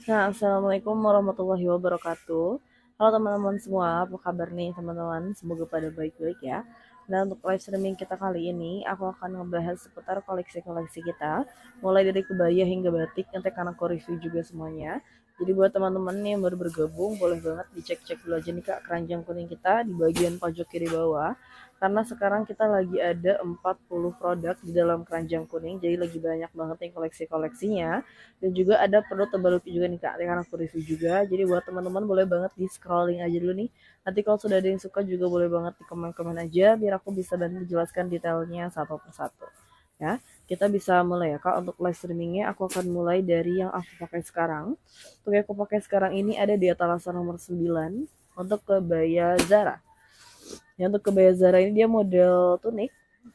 Nah, assalamualaikum warahmatullahi wabarakatuh. Halo teman-teman semua, apa kabar nih teman-teman? Semoga pada baik-baik ya. Nah, untuk live streaming kita kali ini, aku akan ngebahas seputar koleksi-koleksi kita, mulai dari kebaya hingga batik, nanti akan aku review juga semuanya. Jadi buat teman-teman yang baru bergabung, boleh banget dicek-cek dulu aja nih kak keranjang kuning kita di bagian pojok kiri bawah. Karena sekarang kita lagi ada 40 produk di dalam keranjang kuning, jadi lagi banyak banget nih koleksi-koleksinya. Dan juga ada produk terbaru juga nih kak, yang aku review juga. Jadi buat teman-teman boleh banget di scrolling aja dulu nih. Nanti kalau sudah ada yang suka juga boleh banget di komen-komen aja, biar aku bisa bantu jelaskan detailnya satu persatu. Ya, kita bisa mulai ya kak. Untuk live streamingnya aku akan mulai dari yang aku pakai sekarang. Untuk yang aku pakai sekarang ini ada di etalase nomor 9 untuk kebaya Zara. Yang untuk kebaya Zara ini dia model tunik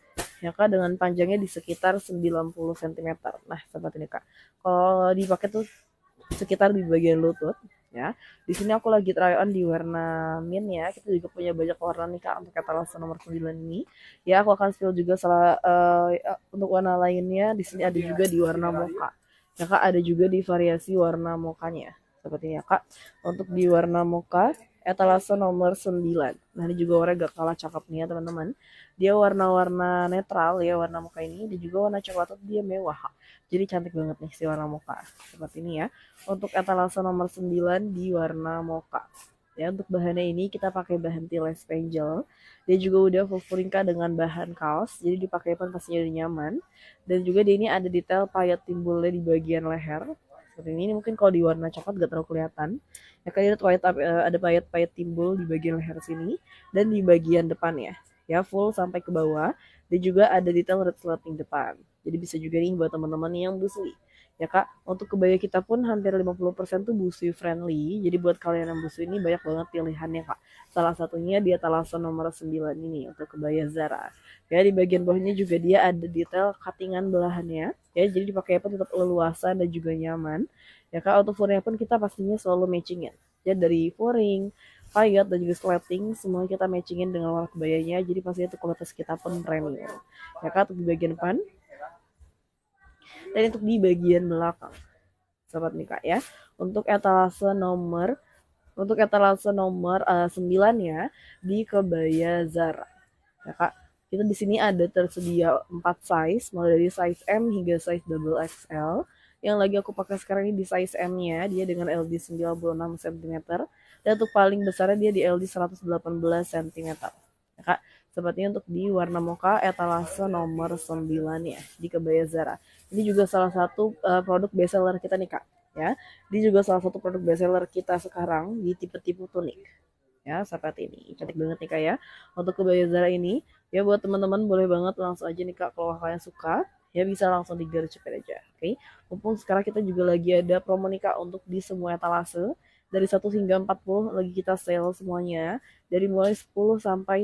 ya kak, dengan panjangnya di sekitar 90 cm. Nah seperti ini kak, kalau dipakai tuh sekitar di bagian lutut ya. Di sini aku lagi try on di warna mint ya. Kita juga punya banyak warna nih kak untuk etalase nomor 9 ini. Ya aku akan spill juga salah untuk warna lainnya. Di sini ada juga di warna mocha. Ya kak, ada juga di variasi warna mokanya. Seperti ini ya kak. Untuk di warna mocha etalase nomor 9. Nah ini juga warna gak kalah cakep nih ya teman-teman. Dia warna-warna netral ya warna mocha ini. Dan juga warna coklat dia mewah. Jadi cantik banget nih si warna mocha. Seperti ini ya. Untuk etalase nomor 9 di warna mocha. Ya, untuk bahannya ini kita pakai bahan Tiles Spangle. Dia juga udah full furringka dengan bahan kaos, jadi dipakai pun pastinya udah nyaman. Dan juga dia ini ada detail payet timbulnya di bagian leher. Seperti ini mungkin kalau di warna coklat gak terlalu kelihatan. Ya kan ada payet-payet timbul di bagian leher sini dan di bagian depannya. Ya full sampai ke bawah. Dan juga ada detail red slating depan. Jadi bisa juga nih buat teman-teman yang busui. Ya kak, untuk kebaya kita pun hampir 50% tuh busui friendly. Jadi buat kalian yang busui ini banyak banget pilihannya kak. Salah satunya dia etalase nomor 9 ini untuk kebaya Zara. Ya di bagian bawahnya juga dia ada detail cuttingan belahannya. Ya jadi dipakai pun tetap leluasa dan juga nyaman. Ya kak, untuk furnya pun kita pastinya selalu matchingin. Ya dari furing, payet dan juga slating semua kita matchingin dengan warna kebayanya. Jadi pastinya untuk kualitas kita pun premium. Ya kak, untuk di bagian depan dan untuk di bagian belakang. Sobat nih kak ya. Untuk etalase nomor 9 ya di kebaya Zara. Ya kak, kita di sini ada tersedia 4 size, mulai dari size M hingga size double XL. Yang lagi aku pakai sekarang ini di size M-nya, dia dengan LD 96 cm. Dan untuk paling besarnya dia di LD 118 cm. Ya kak, sepertinya untuk di warna mocha etalase nomor 9 ya di kebaya Zara. Ini juga salah satu produk bestseller kita nih kak. Ya, ini juga salah satu produk bestseller kita sekarang di tipe-tipe tunik ya seperti ini. Cantik banget nih kak ya. Untuk kebaya Zara ini ya buat teman-teman boleh banget langsung aja nih kak, kalau kalian suka ya bisa langsung digercepin aja. Oke. Mumpung sekarang kita juga lagi ada promo nih kak untuk di semua etalase dari 1 hingga 40 lagi kita sale semuanya dari mulai 10 sampai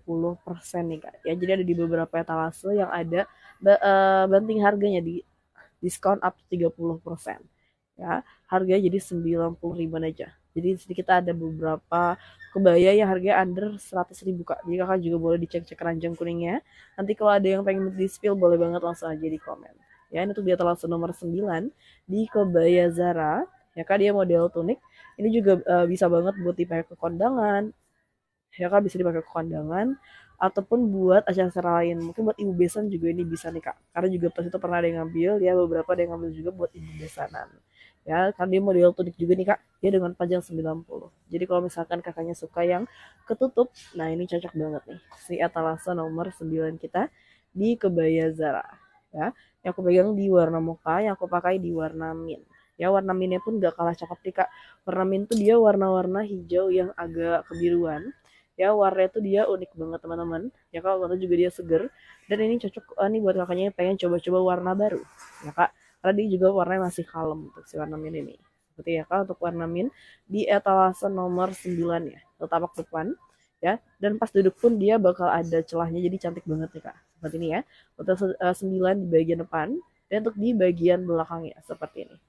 30% nih kak. Ya jadi ada di beberapa etalase yang ada banting harganya di diskon up to 30%. Ya, harganya jadi 90 ribuan aja. Jadi di sini kita ada beberapa kebaya yang harganya under 100 ribu kak. Jadi kakak juga boleh dicek-cek keranjang kuningnya. Nanti kalau ada yang pengen di spill boleh banget langsung aja di komen. Ya ini tuh dia langsung nomor 9 di kebaya Zara. Ya kak, dia model tunik. Ini juga bisa banget buat dipakai ke kondangan. Ya kak, bisa dipakai ke kondangan ataupun buat acara-acara lain. Mungkin buat ibu besan juga ini bisa nih kak. Karena juga pas itu pernah ada yang ngambil, ya beberapa ada yang ngambil juga buat ibu besanan. Ya, kan dia model tunik juga nih kak. Dia dengan panjang 90. Jadi kalau misalkan kakaknya suka yang ketutup, nah ini cocok banget nih. Si etalase nomor 9 kita di kebaya Zara. Ya, yang aku pegang di warna mocha, yang aku pakai di warna mint. Ya, warna mintnya pun gak kalah cakep nih kak. Warna mint tuh dia warna-warna hijau yang agak kebiruan. Ya, warnanya tuh dia unik banget teman-teman. Ya kalau warna juga dia seger. Dan ini cocok nih buat kakaknya yang pengen coba-coba warna baru. Ya kak, karena dia juga warnanya masih kalem untuk si warna mint ini. Seperti ya kak, untuk warna mint di etalase nomor 9 ya, tapak depan ya. Dan pas duduk pun dia bakal ada celahnya, jadi cantik banget nih kak. Seperti ini ya. Untuk 9 di bagian depan dan untuk di bagian belakangnya seperti ini.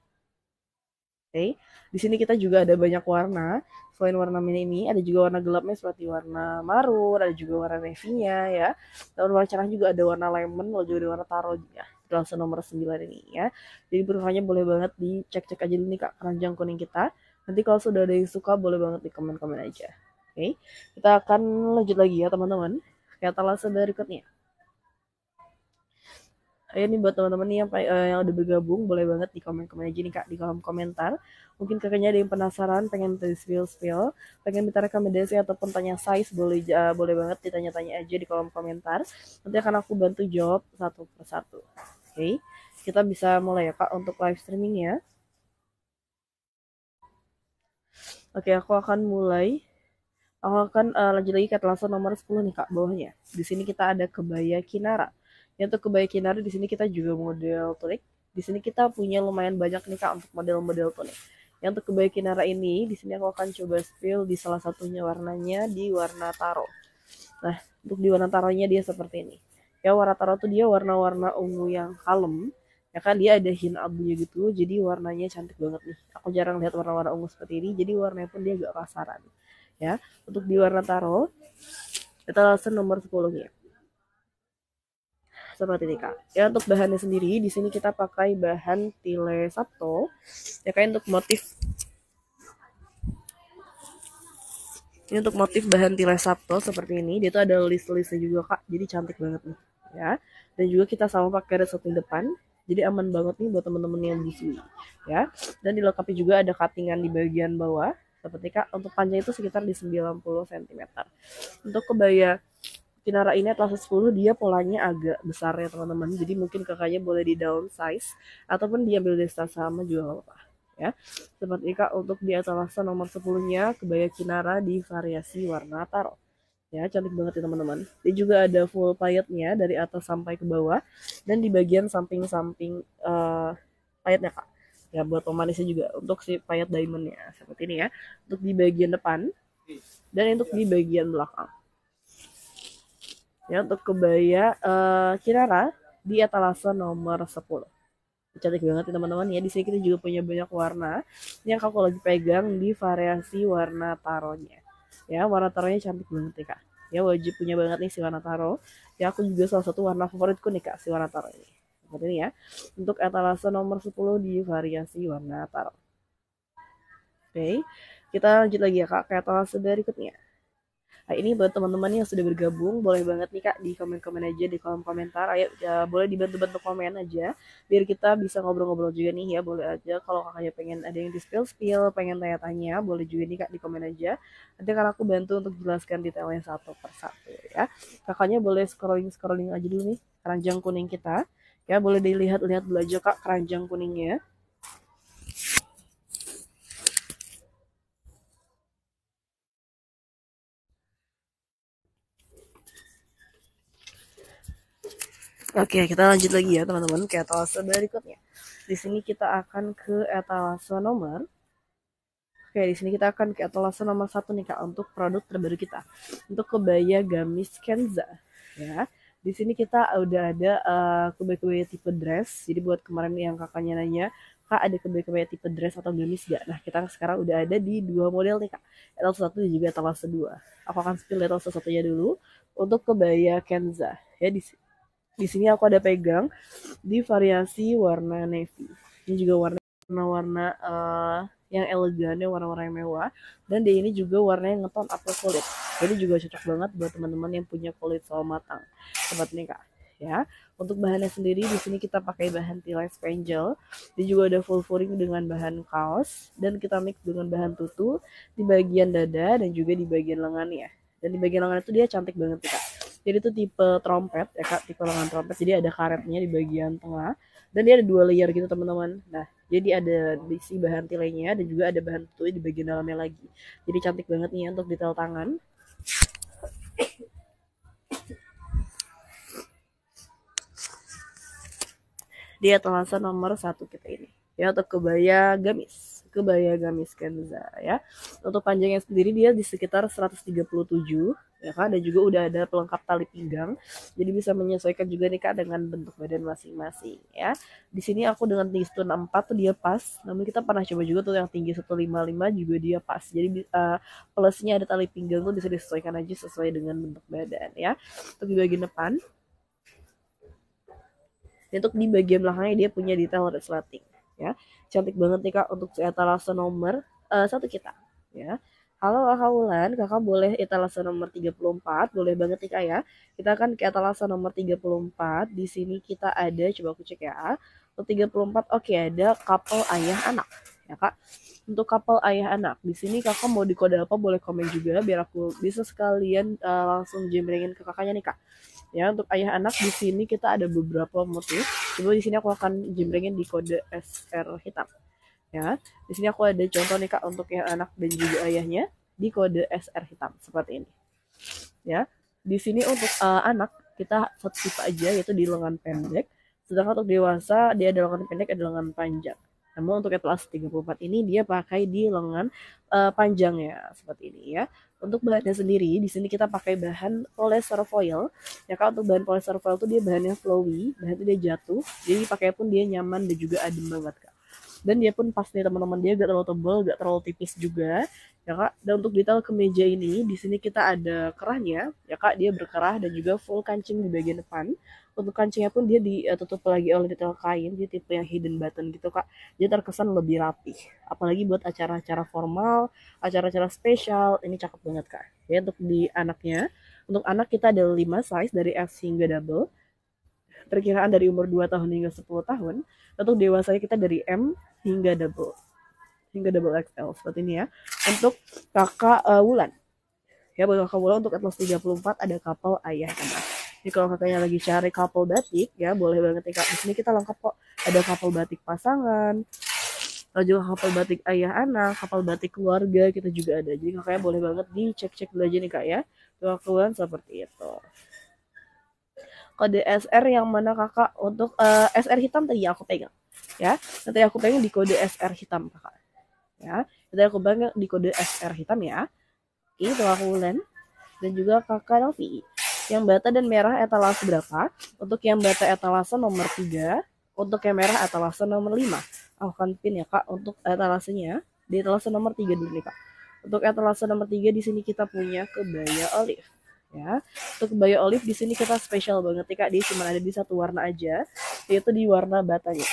Oke, di sini kita juga ada banyak warna. Selain warna mint ini, ada juga warna gelapnya seperti warna marun, ada juga warna navy-nya ya. Dan warna cerah juga ada warna lemon, lalu juga ada warna taro ya. kelas nomor 9 ini ya. Jadi berkahnya boleh banget dicek-cek aja dulu nih Kak keranjang kuning kita. Nanti kalau sudah ada yang suka boleh banget di komen-komen aja. Oke, kita akan lanjut lagi ya teman-teman. Ke etalase berikutnya. Ayo nih buat teman-teman nih yang udah bergabung boleh banget di komen-komen aja nih Kak di kolom komentar. Mungkin kakaknya ada yang penasaran, pengen spill, pengen minta rekomendasi ataupun tanya size boleh banget ditanya-tanya aja di kolom komentar. Nanti akan aku bantu jawab satu persatu. Oke, kita bisa mulai ya Kak untuk live streamingnya. Oke, aku akan mulai. Aku akan lanjut lagi ke etalase nomor 10 nih Kak bawahnya. Di sini kita ada kebaya Kinara. Ya untuk kebaya Kinara di sini kita juga model tunik. Di sini kita punya lumayan banyak nih Kak untuk model-model tunik. Yang untuk kebaya Kinara ini di sini aku akan coba spill di salah satunya warnanya di warna taro. Nah, untuk di warna taronya dia seperti ini. Ya warna taro tuh dia warna-warna ungu yang kalem. Ya kan dia ada hint abunya gitu, jadi warnanya cantik banget nih. Aku jarang lihat warna-warna ungu seperti ini, jadi warnanya pun dia agak kasaran ya. Untuk di warna taro kita langsung nomor 10 nya seperti ini Kak. Ya untuk bahannya sendiri di sini kita pakai bahan Tile Sabto. Ya kan untuk motif ini untuk motif bahan Tile Sabto seperti ini. Dia tuh ada list-listnya juga Kak. Jadi cantik banget nih ya. Dan juga kita sama pakai resleting depan. Jadi aman banget nih buat teman-teman yang busui ya. Dan dilengkapi juga ada cuttingan di bagian bawah seperti Kak. Untuk panjang itu sekitar di 90 cm. Untuk kebaya Kinara ini Atlas 10 dia polanya agak besar ya teman-teman. Jadi mungkin kakaknya boleh di downsize ataupun diambil dari sama juga apa-apa ya. Seperti Kak untuk di etalase nomor 10-nya kebaya Kinara di variasi warna taro. Ya, cantik banget ya teman-teman. Dia juga ada full payetnya dari atas sampai ke bawah dan di bagian samping-samping payetnya Kak. Ya buat pemanisnya juga untuk si payet diamondnya seperti ini ya. Untuk di bagian depan dan untuk di bagian belakang. Ya untuk kebaya Kinara di etalase nomor 10. Cantik banget ya teman-teman ya. Di sini kita juga punya banyak warna yang aku lagi pegang di variasi warna taronya. Ya warna taronya cantik banget ya Kak. Ya wajib punya banget nih si warna taro. Ya aku juga salah satu warna favoritku nih Kak si warna taro ini. Seperti ini ya. Untuk etalase nomor 10 di variasi warna taro. Oke, kita lanjut lagi ya Kak ke etalase berikutnya. Nah, ini buat teman-teman yang sudah bergabung, boleh banget nih Kak di komen-komen aja di kolom komentar. Ayo ya, boleh dibantu-bantu komen aja biar kita bisa ngobrol-ngobrol juga nih ya. Boleh aja kalau kakaknya pengen ada yang di spill-spill, pengen tanya-tanya, boleh juga nih Kak di komen aja. Nanti kan aku bantu untuk jelaskan detailnya satu persatu ya. Kakaknya boleh scrolling-scrolling aja dulu nih keranjang kuning kita. Ya, boleh dilihat-lihat dulu aja Kak keranjang kuningnya. Oke, kita lanjut lagi ya teman-teman ke etalase berikutnya. Di sini kita akan ke etalase nomor. Oke, di sini kita akan ke etalase nomor 1 nih Kak untuk produk terbaru kita. Untuk kebaya gamis Kenza ya. Di sini kita udah ada kebaya-kebaya tipe dress. Jadi buat kemarin yang kakaknya nanya, Kak ada kebaya-kebaya tipe dress atau gamis gak? Nah, kita sekarang udah ada di dua model nih Kak. Etalase 1 dan juga etalase 2. Aku akan spill etalase 1-nya dulu untuk kebaya Kenza. Ya, di sini aku ada pegang di variasi warna navy. Ini juga warna-warna yang elegan, ya warna-warna yang mewah. Dan di ini juga warnanya ngeton up ke kulit. Jadi juga cocok banget buat teman-teman yang punya kulit sawo matang. Seperti ini Kak. Ya, untuk bahannya sendiri di sini kita pakai bahan T-line spangle. Dia juga ada full furing dengan bahan kaos dan kita mix dengan bahan tutu di bagian dada dan juga di bagian lengannya. Dan di bagian lengan itu dia cantik banget Kak. Jadi itu tipe trompet ya Kak, tipe lengan trompet. Jadi ada karetnya di bagian tengah dan dia ada dua layer gitu teman-teman. Nah, jadi ada isi bahan tilenya dan juga ada bahan tutu di bagian dalamnya lagi. Jadi cantik banget nih ya untuk detail tangan. Di etalase nomor 1 kita ini. Ya untuk kebaya gamis Kenza ya. Untuk panjangnya sendiri dia di sekitar 137 ya kan, dan juga udah ada pelengkap tali pinggang. Jadi bisa menyesuaikan juga nih Kak dengan bentuk badan masing-masing ya. Di sini aku dengan tinggi 164 tuh dia pas. Namun kita pernah coba juga tuh yang tinggi 155 juga dia pas. Jadi plusnya ada tali pinggang tuh bisa disesuaikan aja sesuai dengan bentuk badan ya. Untuk di bagian depan Dan untuk di bagian belakangnya dia punya detail resleting ya. Cantik banget nih Kak untuk etalase nomor satu kita ya. Halo Kakak Wulan, Kakak boleh etalase nomor 34, boleh banget nih Kak ya. Kita akan ke etalase nomor 34. Di sini kita ada, coba aku cek ya. Untuk 34, oke ada couple ayah anak ya Kak. Untuk couple ayah anak, di sini Kakak mau di kode apa boleh komen juga biar aku bisa sekalian langsung jembrengin ke kakaknya nih Kak. Ya, untuk ayah anak di sini kita ada beberapa motif. Coba di sini aku akan jembrengin di kode SR hitam. Ya, di sini aku ada contoh nih Kak untuk yang anak dan juga ayahnya di kode SR hitam seperti ini. Ya, di sini untuk anak kita satu tipe aja yaitu di lengan pendek. Sedangkan untuk dewasa dia ada lengan pendek, ada lengan panjang. Namun untuk etalase 34 ini dia pakai di lengan panjangnya seperti ini ya. Untuk bahannya sendiri di sini kita pakai bahan polyester foil. Ya Kak, untuk bahan polyester foil itu dia bahannya flowy, bahan itu dia jatuh. Jadi pakai pun dia nyaman dan juga adem banget Kak. Dan dia pun pas nih teman-teman dia gak terlalu tebal, gak terlalu tipis juga ya Kak. Dan untuk detail kemeja ini di sini kita ada kerahnya ya Kak, dia berkerah dan juga full kancing di bagian depan. Untuk kancingnya pun dia ditutup lagi oleh detail kain, dia tipe yang hidden button gitu Kak. Dia terkesan lebih rapih. Apalagi buat acara-acara formal, acara-acara spesial, ini cakep banget Kak. Ya untuk di anaknya, untuk anak kita ada 5 size dari S hingga double. Perkiraan dari umur 2 tahun hingga 10 tahun. Untuk dewasanya kita dari M hingga double XL seperti ini ya. Untuk kakak Wulan ya, buat kakak Wulan untuk Atlas 34 ada couple ayah anak. Jadi kalau kakaknya lagi cari couple batik ya boleh banget nih Kak. Di sini kita lengkap kok. Ada couple batik pasangan, lalu juga couple batik ayah anak, couple batik keluarga kita juga ada. Jadi kakaknya boleh banget dicek-cek dulu aja nih Kak ya. Tuh Wulan seperti itu. Kode SR yang mana kakak untuk SR hitam tadi aku pegang ya. Nanti aku pegang di kode SR hitam kakak ya. Nanti aku pegang di kode SR hitam ya. Itu aku Wulan dan juga kakak Novi. Yang bata dan merah etalase berapa? Untuk yang bata etalase nomor 3, untuk yang merah etalase nomor 5. Aku akan pin ya Kak untuk etalasenya. Di etalase nomor 3 dulu nih Kak. Untuk etalase nomor 3 di sini kita punya kebaya olive. Ya, untuk kebaya olive di sini kita spesial banget nih Kak. Dia cuma ada di satu warna aja, yaitu di warna batanya.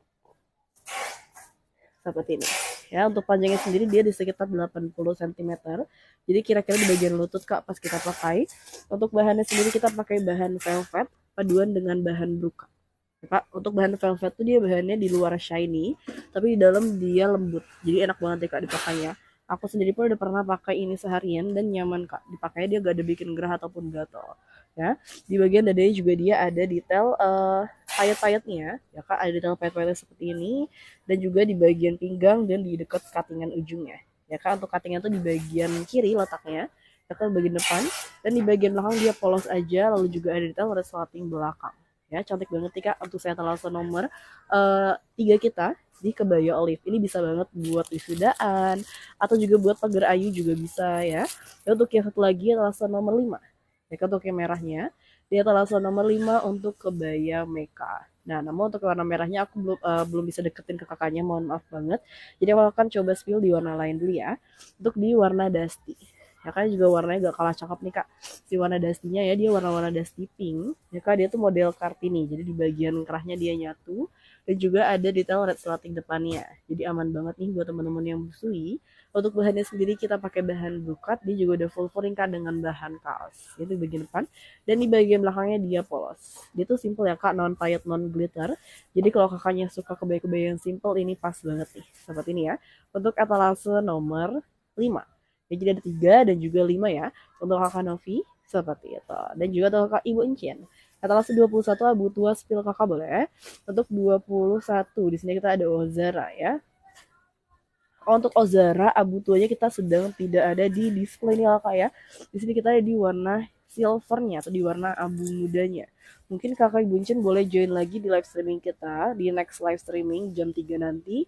Seperti ini. Ya, untuk panjangnya sendiri dia di sekitar 80 cm. Jadi kira-kira di bagian lutut Kak pas kita pakai. Untuk bahannya sendiri kita pakai bahan velvet paduan dengan bahan bruka. Kak, untuk bahan velvet tuh dia bahannya di luar shiny, tapi di dalam dia lembut. Jadi enak banget ya Kak dipakainya. Aku sendiri pun udah pernah pakai ini seharian dan nyaman Kak. Dipakainya dia gak ada bikin gerah ataupun gatal. Ya, di bagian dadanya juga dia ada detail payet-payetnya. Ya Kak, ada detail payet-payetnya seperti ini dan juga di bagian pinggang dan di dekat cuttingan ujungnya. Ya Kak, untuk cuttingan tuh di bagian kiri letaknya, ya Kak, bagian depan dan di bagian belakang dia polos aja, lalu juga ada detail resleting belakang. Ya, cantik banget nih Kak untuk saya etalase nomor 3 kita di kebaya olive. Ini bisa banget buat wisudaan atau juga buat pagar ayu juga bisa ya. Dan untuk yang satu lagi etalase nomor 5. Ya, untuk yang merahnya di etalase nomor 5 untuk kebaya meka. Nah, namun untuk warna merahnya aku belum bisa deketin ke kakaknya, mohon maaf banget. Jadi aku akan coba spill di warna lain dulu ya. Untuk di warna dusty. Ya kan juga warnanya gak kalah cakep nih Kak. Si warna dustinya ya dia warna-warna dusty pink. Ya Kak, dia tuh model Kartini. Jadi di bagian kerahnya dia nyatu dan juga ada detail red slating depannya. Jadi aman banget nih buat teman-teman yang busui. Untuk bahannya sendiri kita pakai bahan brokat, dia juga udah full foring Kak dengan bahan kaos. Itu di bagian depan dan di bagian belakangnya dia polos. Dia tuh simple ya Kak, non payet, non glitter. Jadi kalau kakaknya suka kebaya-kebaya yang simple ini pas banget nih. Seperti ini ya. Untuk etalase nomor 5. Ya, jadi ada 3 dan juga 5 ya. Untuk kakak Novi seperti itu. Dan juga untuk kakak Ibu Encien. Etalase 21 abu tua spill kakak boleh. Untuk 21 di sini kita ada Ozara ya. Untuk Ozara abu tuanya kita sedang tidak ada di display nih kakak ya. Di sini kita ada di warna silvernya atau di warna abu mudanya. Mungkin kakak Ibu Encien boleh join lagi di live streaming kita di next live streaming jam 3 nanti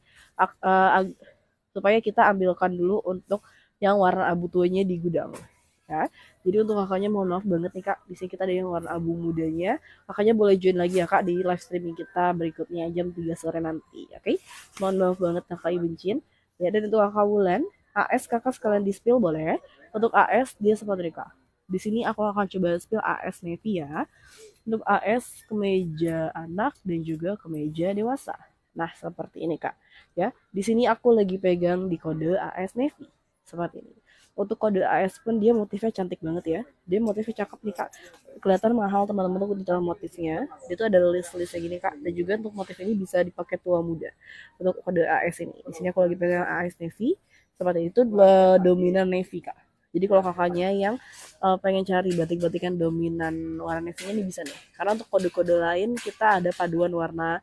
supaya kita ambilkan dulu untuk yang warna abu tuanya di gudang ya. Jadi untuk kakaknya mohon maaf banget nih Kak, di sini kita ada yang warna abu mudanya. Kakaknya boleh join lagi ya Kak di live streaming kita berikutnya jam 3 sore nanti. Oke. Mohon maaf banget Kakak Ibuncin. Ya, dan untuk Kakak Wulan, AS Kakak sekalian di spill boleh. Untuk AS dia seperti Kak. Di sini aku akan coba spill AS Navy ya. Untuk AS kemeja anak dan juga kemeja dewasa. Nah, seperti ini Kak. Ya, di sini aku lagi pegang di kode AS Navy. Seperti ini. Untuk kode AS pun dia motifnya cantik banget ya. Dia motifnya cakep nih Kak. Kelihatan mahal teman-teman untuk di dalam motifnya. Itu ada list-listnya gini Kak. Dan juga untuk motif ini bisa dipakai tua muda. Untuk kode AS ini. Di sini aku lagi pegang AS Navy. Seperti itu dominan Navy Kak. Jadi kalau kakaknya yang pengen cari batik-batikan dominan warna navy ini bisa nih. Karena untuk kode-kode lain kita ada paduan warna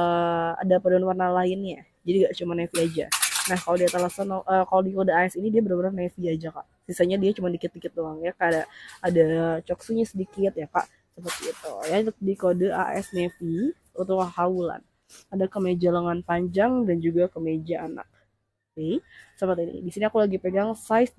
lainnya. Jadi gak cuma navy aja. Nah kalau di Atalasan kalau di kode AS ini dia benar-benar navy aja kak. Sisanya dia cuma dikit-dikit doang ya. Ada coksunya sedikit ya kak. Seperti itu ya. Untuk di kode AS navy untuk hawulan ada kemeja lengan panjang dan juga kemeja anak. Oke, seperti ini. Di sini aku lagi pegang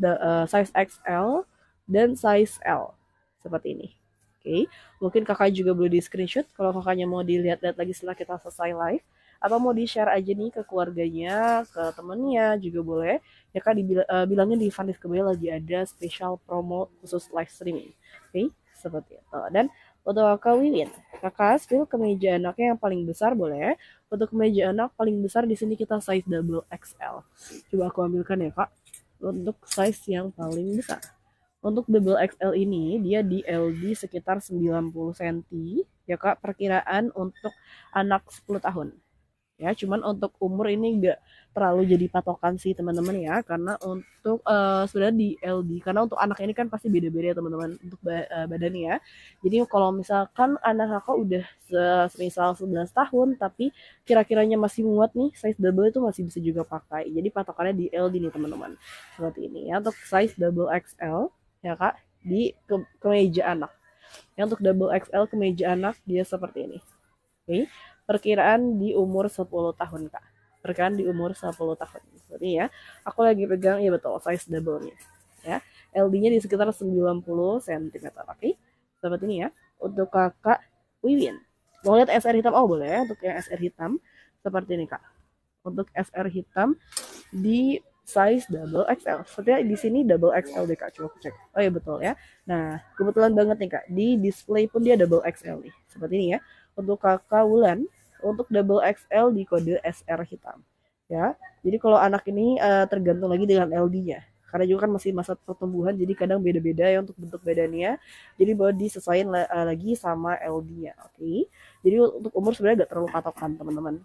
size XL dan size L. Seperti ini. Oke, mungkin kakak juga boleh di screenshot kalau kakaknya mau dilihat-lihat lagi setelah kita selesai live. Atau mau di-share aja nih ke keluarganya, ke temennya juga boleh. Ya kak, bilangnya di Fanif Kebaya lagi ada special promo khusus live streaming. Oke, seperti itu. Dan untuk kakak Wiwin, kakak spill kemeja anaknya yang paling besar boleh. Untuk kemeja anak paling besar di sini kita size double XL. Coba aku ambilkan ya kak. Untuk size yang paling besar. Untuk double XL ini dia di LD sekitar 90 cm ya kak. Perkiraan untuk anak 10 tahun. Ya, cuman untuk umur ini enggak terlalu jadi patokan sih teman-teman ya, karena untuk sebenarnya di LD, karena untuk anak ini kan pasti beda-beda ya teman-teman untuk badannya ya. Jadi kalau misalkan anak kakak udah semisal 11 tahun tapi kira-kiranya masih muat nih, size double itu masih bisa juga pakai. Jadi patokannya di LD nih teman-teman. Seperti ini ya untuk size double XL ya kak di kemeja anak. Yang untuk double XL kemeja anak dia seperti ini. Oke, perkiraan di umur 10 tahun kak. Perkiraan di umur 10 tahun. Seperti ya. Aku lagi pegang ya betul size double-nya. Ya. LD-nya di sekitar 90 cm. Oke. Seperti ini ya. Untuk kakak Wiwin. Mau lihat SR hitam? Oh boleh. Untuk yang SR hitam seperti ini kak. Untuk SR hitam di size double XL. Sepertinya di sini double XL deh kak. Coba aku cek. Oh ya betul ya. Nah kebetulan banget nih kak. Di display pun dia double XL nih. Seperti ini ya. Untuk kakak Wulan untuk double XL di kode SR hitam ya. Jadi kalau anak ini tergantung lagi dengan LD-nya karena juga kan masih masa pertumbuhan jadi kadang beda-beda ya untuk bentuk badannya, jadi boleh disesuaikan lagi sama LD-nya. Oke, jadi untuk umur sebenarnya gak terlalu patokan teman-teman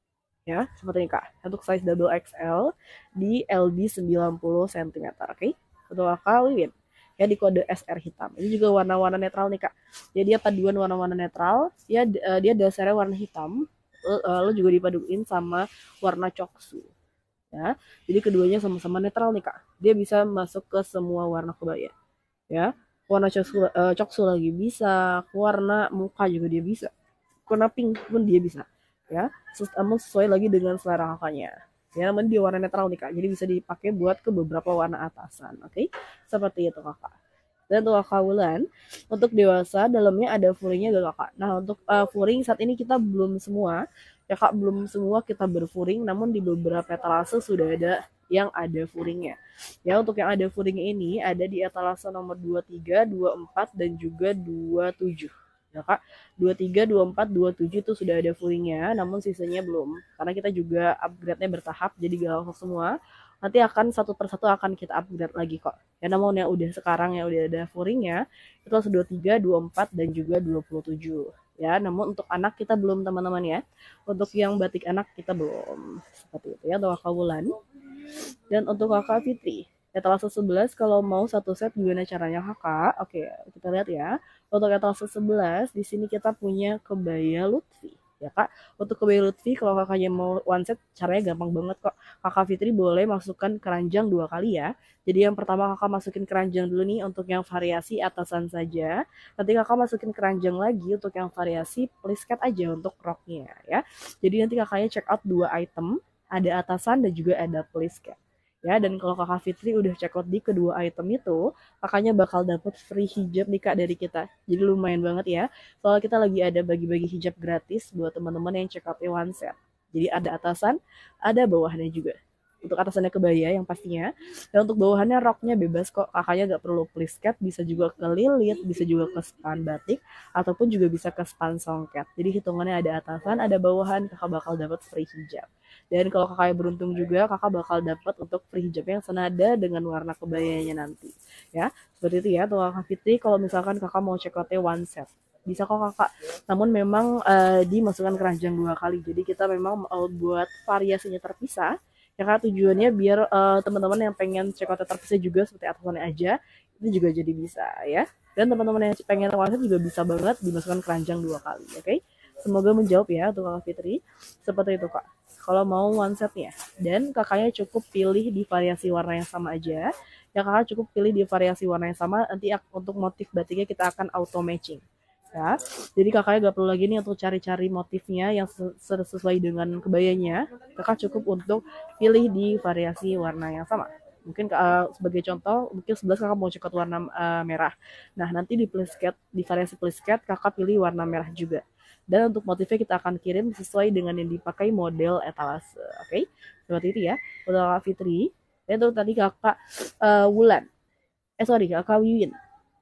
ya. Seperti ini kak untuk size double XL di LD 90 cm. Oke, untuk kakak Wiwin ya di kode SR hitam. Ini juga warna-warna netral nih kak. Jadi dia paduan warna-warna netral. Dia dasarnya warna hitam, lalu juga dipaduin sama warna coksu. Ya, jadi keduanya sama-sama netral nih kak. Dia bisa masuk ke semua warna kebaya. Ya, warna coksu lagi bisa, warna muka juga dia bisa, warna pink pun dia bisa. Ya, namun sesuai lagi dengan selera kakaknya. Ya, namun dia warna netral nih kak, jadi bisa dipakai buat ke beberapa warna atasan. Oke, seperti itu kakak. Dan untuk kakak Wulan, untuk dewasa dalamnya ada furingnya gak kakak? Nah untuk furing saat ini kita belum semua, ya kak belum semua kita berfuring, namun di beberapa etalase sudah ada yang ada furingnya. Ya untuk yang ada furingnya ini ada di etalase nomor 23, 24 dan juga 27. Ya kak, 23, 24, 27 itu sudah ada fullingnya, namun sisanya belum. Karena kita juga upgrade-nya bertahap, jadi gak langsung semua. Nanti akan satu persatu akan kita upgrade lagi kok. Ya namun yang udah sekarang yang udah ada fullingnya, itu langsung 23, 24, dan juga 27. Ya, namun untuk anak kita belum teman-teman ya. Untuk yang batik anak kita belum. Seperti itu ya, untuk kakak Wulan. Dan untuk kakak Fitri, etalase 11 kalau mau satu set gimana caranya kakak? Oke, kita lihat ya. Untuk etalase 11 di sini kita punya kebaya Lutfi. Ya kak, untuk kebaya Lutfi kalau kakaknya mau one set caranya gampang banget kok. Kakak Fitri boleh masukkan keranjang 2 kali ya. Jadi yang pertama kakak masukin keranjang dulu nih untuk yang variasi atasan saja. Nanti kakak masukin keranjang lagi untuk yang variasi please cut aja untuk roknya ya. Jadi nanti kakaknya check out 2 item, ada atasan dan juga ada please cut. Ya, dan kalau kakak Fitri udah check out di kedua item itu, kakaknya bakal dapet free hijab nih kak dari kita. Jadi lumayan banget ya. Soalnya kita lagi ada bagi-bagi hijab gratis buat teman-teman yang check out one set. Jadi ada atasan, ada bawahnya juga. untuk atasannya kebaya yang pastinya, dan untuk bawahannya roknya bebas kok, kakaknya gak perlu please cat, bisa juga ke lilit, bisa juga ke span batik, ataupun juga bisa ke span songket. Jadi hitungannya ada atasan, ada bawahan, kakak bakal dapat free hijab. Dan kalau kakaknya beruntung juga, kakak bakal dapat untuk free hijab yang senada dengan warna kebayanya nanti. Ya, seperti itu ya untuk kakak Fitri. Kalau misalkan kakak mau check outnya one set, bisa kok kakak, namun memang dimasukkan keranjang 2 kali, jadi kita memang mau buat variasinya terpisah ya, karena tujuannya biar teman-teman yang pengen check out terpisah juga seperti atasannya aja itu juga jadi bisa ya, dan teman-teman yang pengen one set juga bisa banget dimasukkan keranjang 2 kali. Oke, semoga menjawab ya untuk kakak Fitri. Seperti itu kak kalau mau one setnya, dan kakaknya cukup pilih di variasi warna yang sama aja ya, kakak cukup pilih di variasi warna yang sama, nanti untuk motif batiknya kita akan auto matching ya. Jadi kakaknya gak perlu lagi nih untuk cari-cari motifnya yang sesuai dengan kebayanya, kakak cukup untuk pilih di variasi warna yang sama. Mungkin sebagai contoh, mungkin 11 kakak mau cekat warna merah, nah nanti di plisket, di variasi plisket kakak pilih warna merah juga, dan untuk motifnya kita akan kirim sesuai dengan yang dipakai model etalase. Oke, seperti itu ya untuk kakak Fitri. Dan untuk tadi kakak Wulan, sorry kakak Wiwin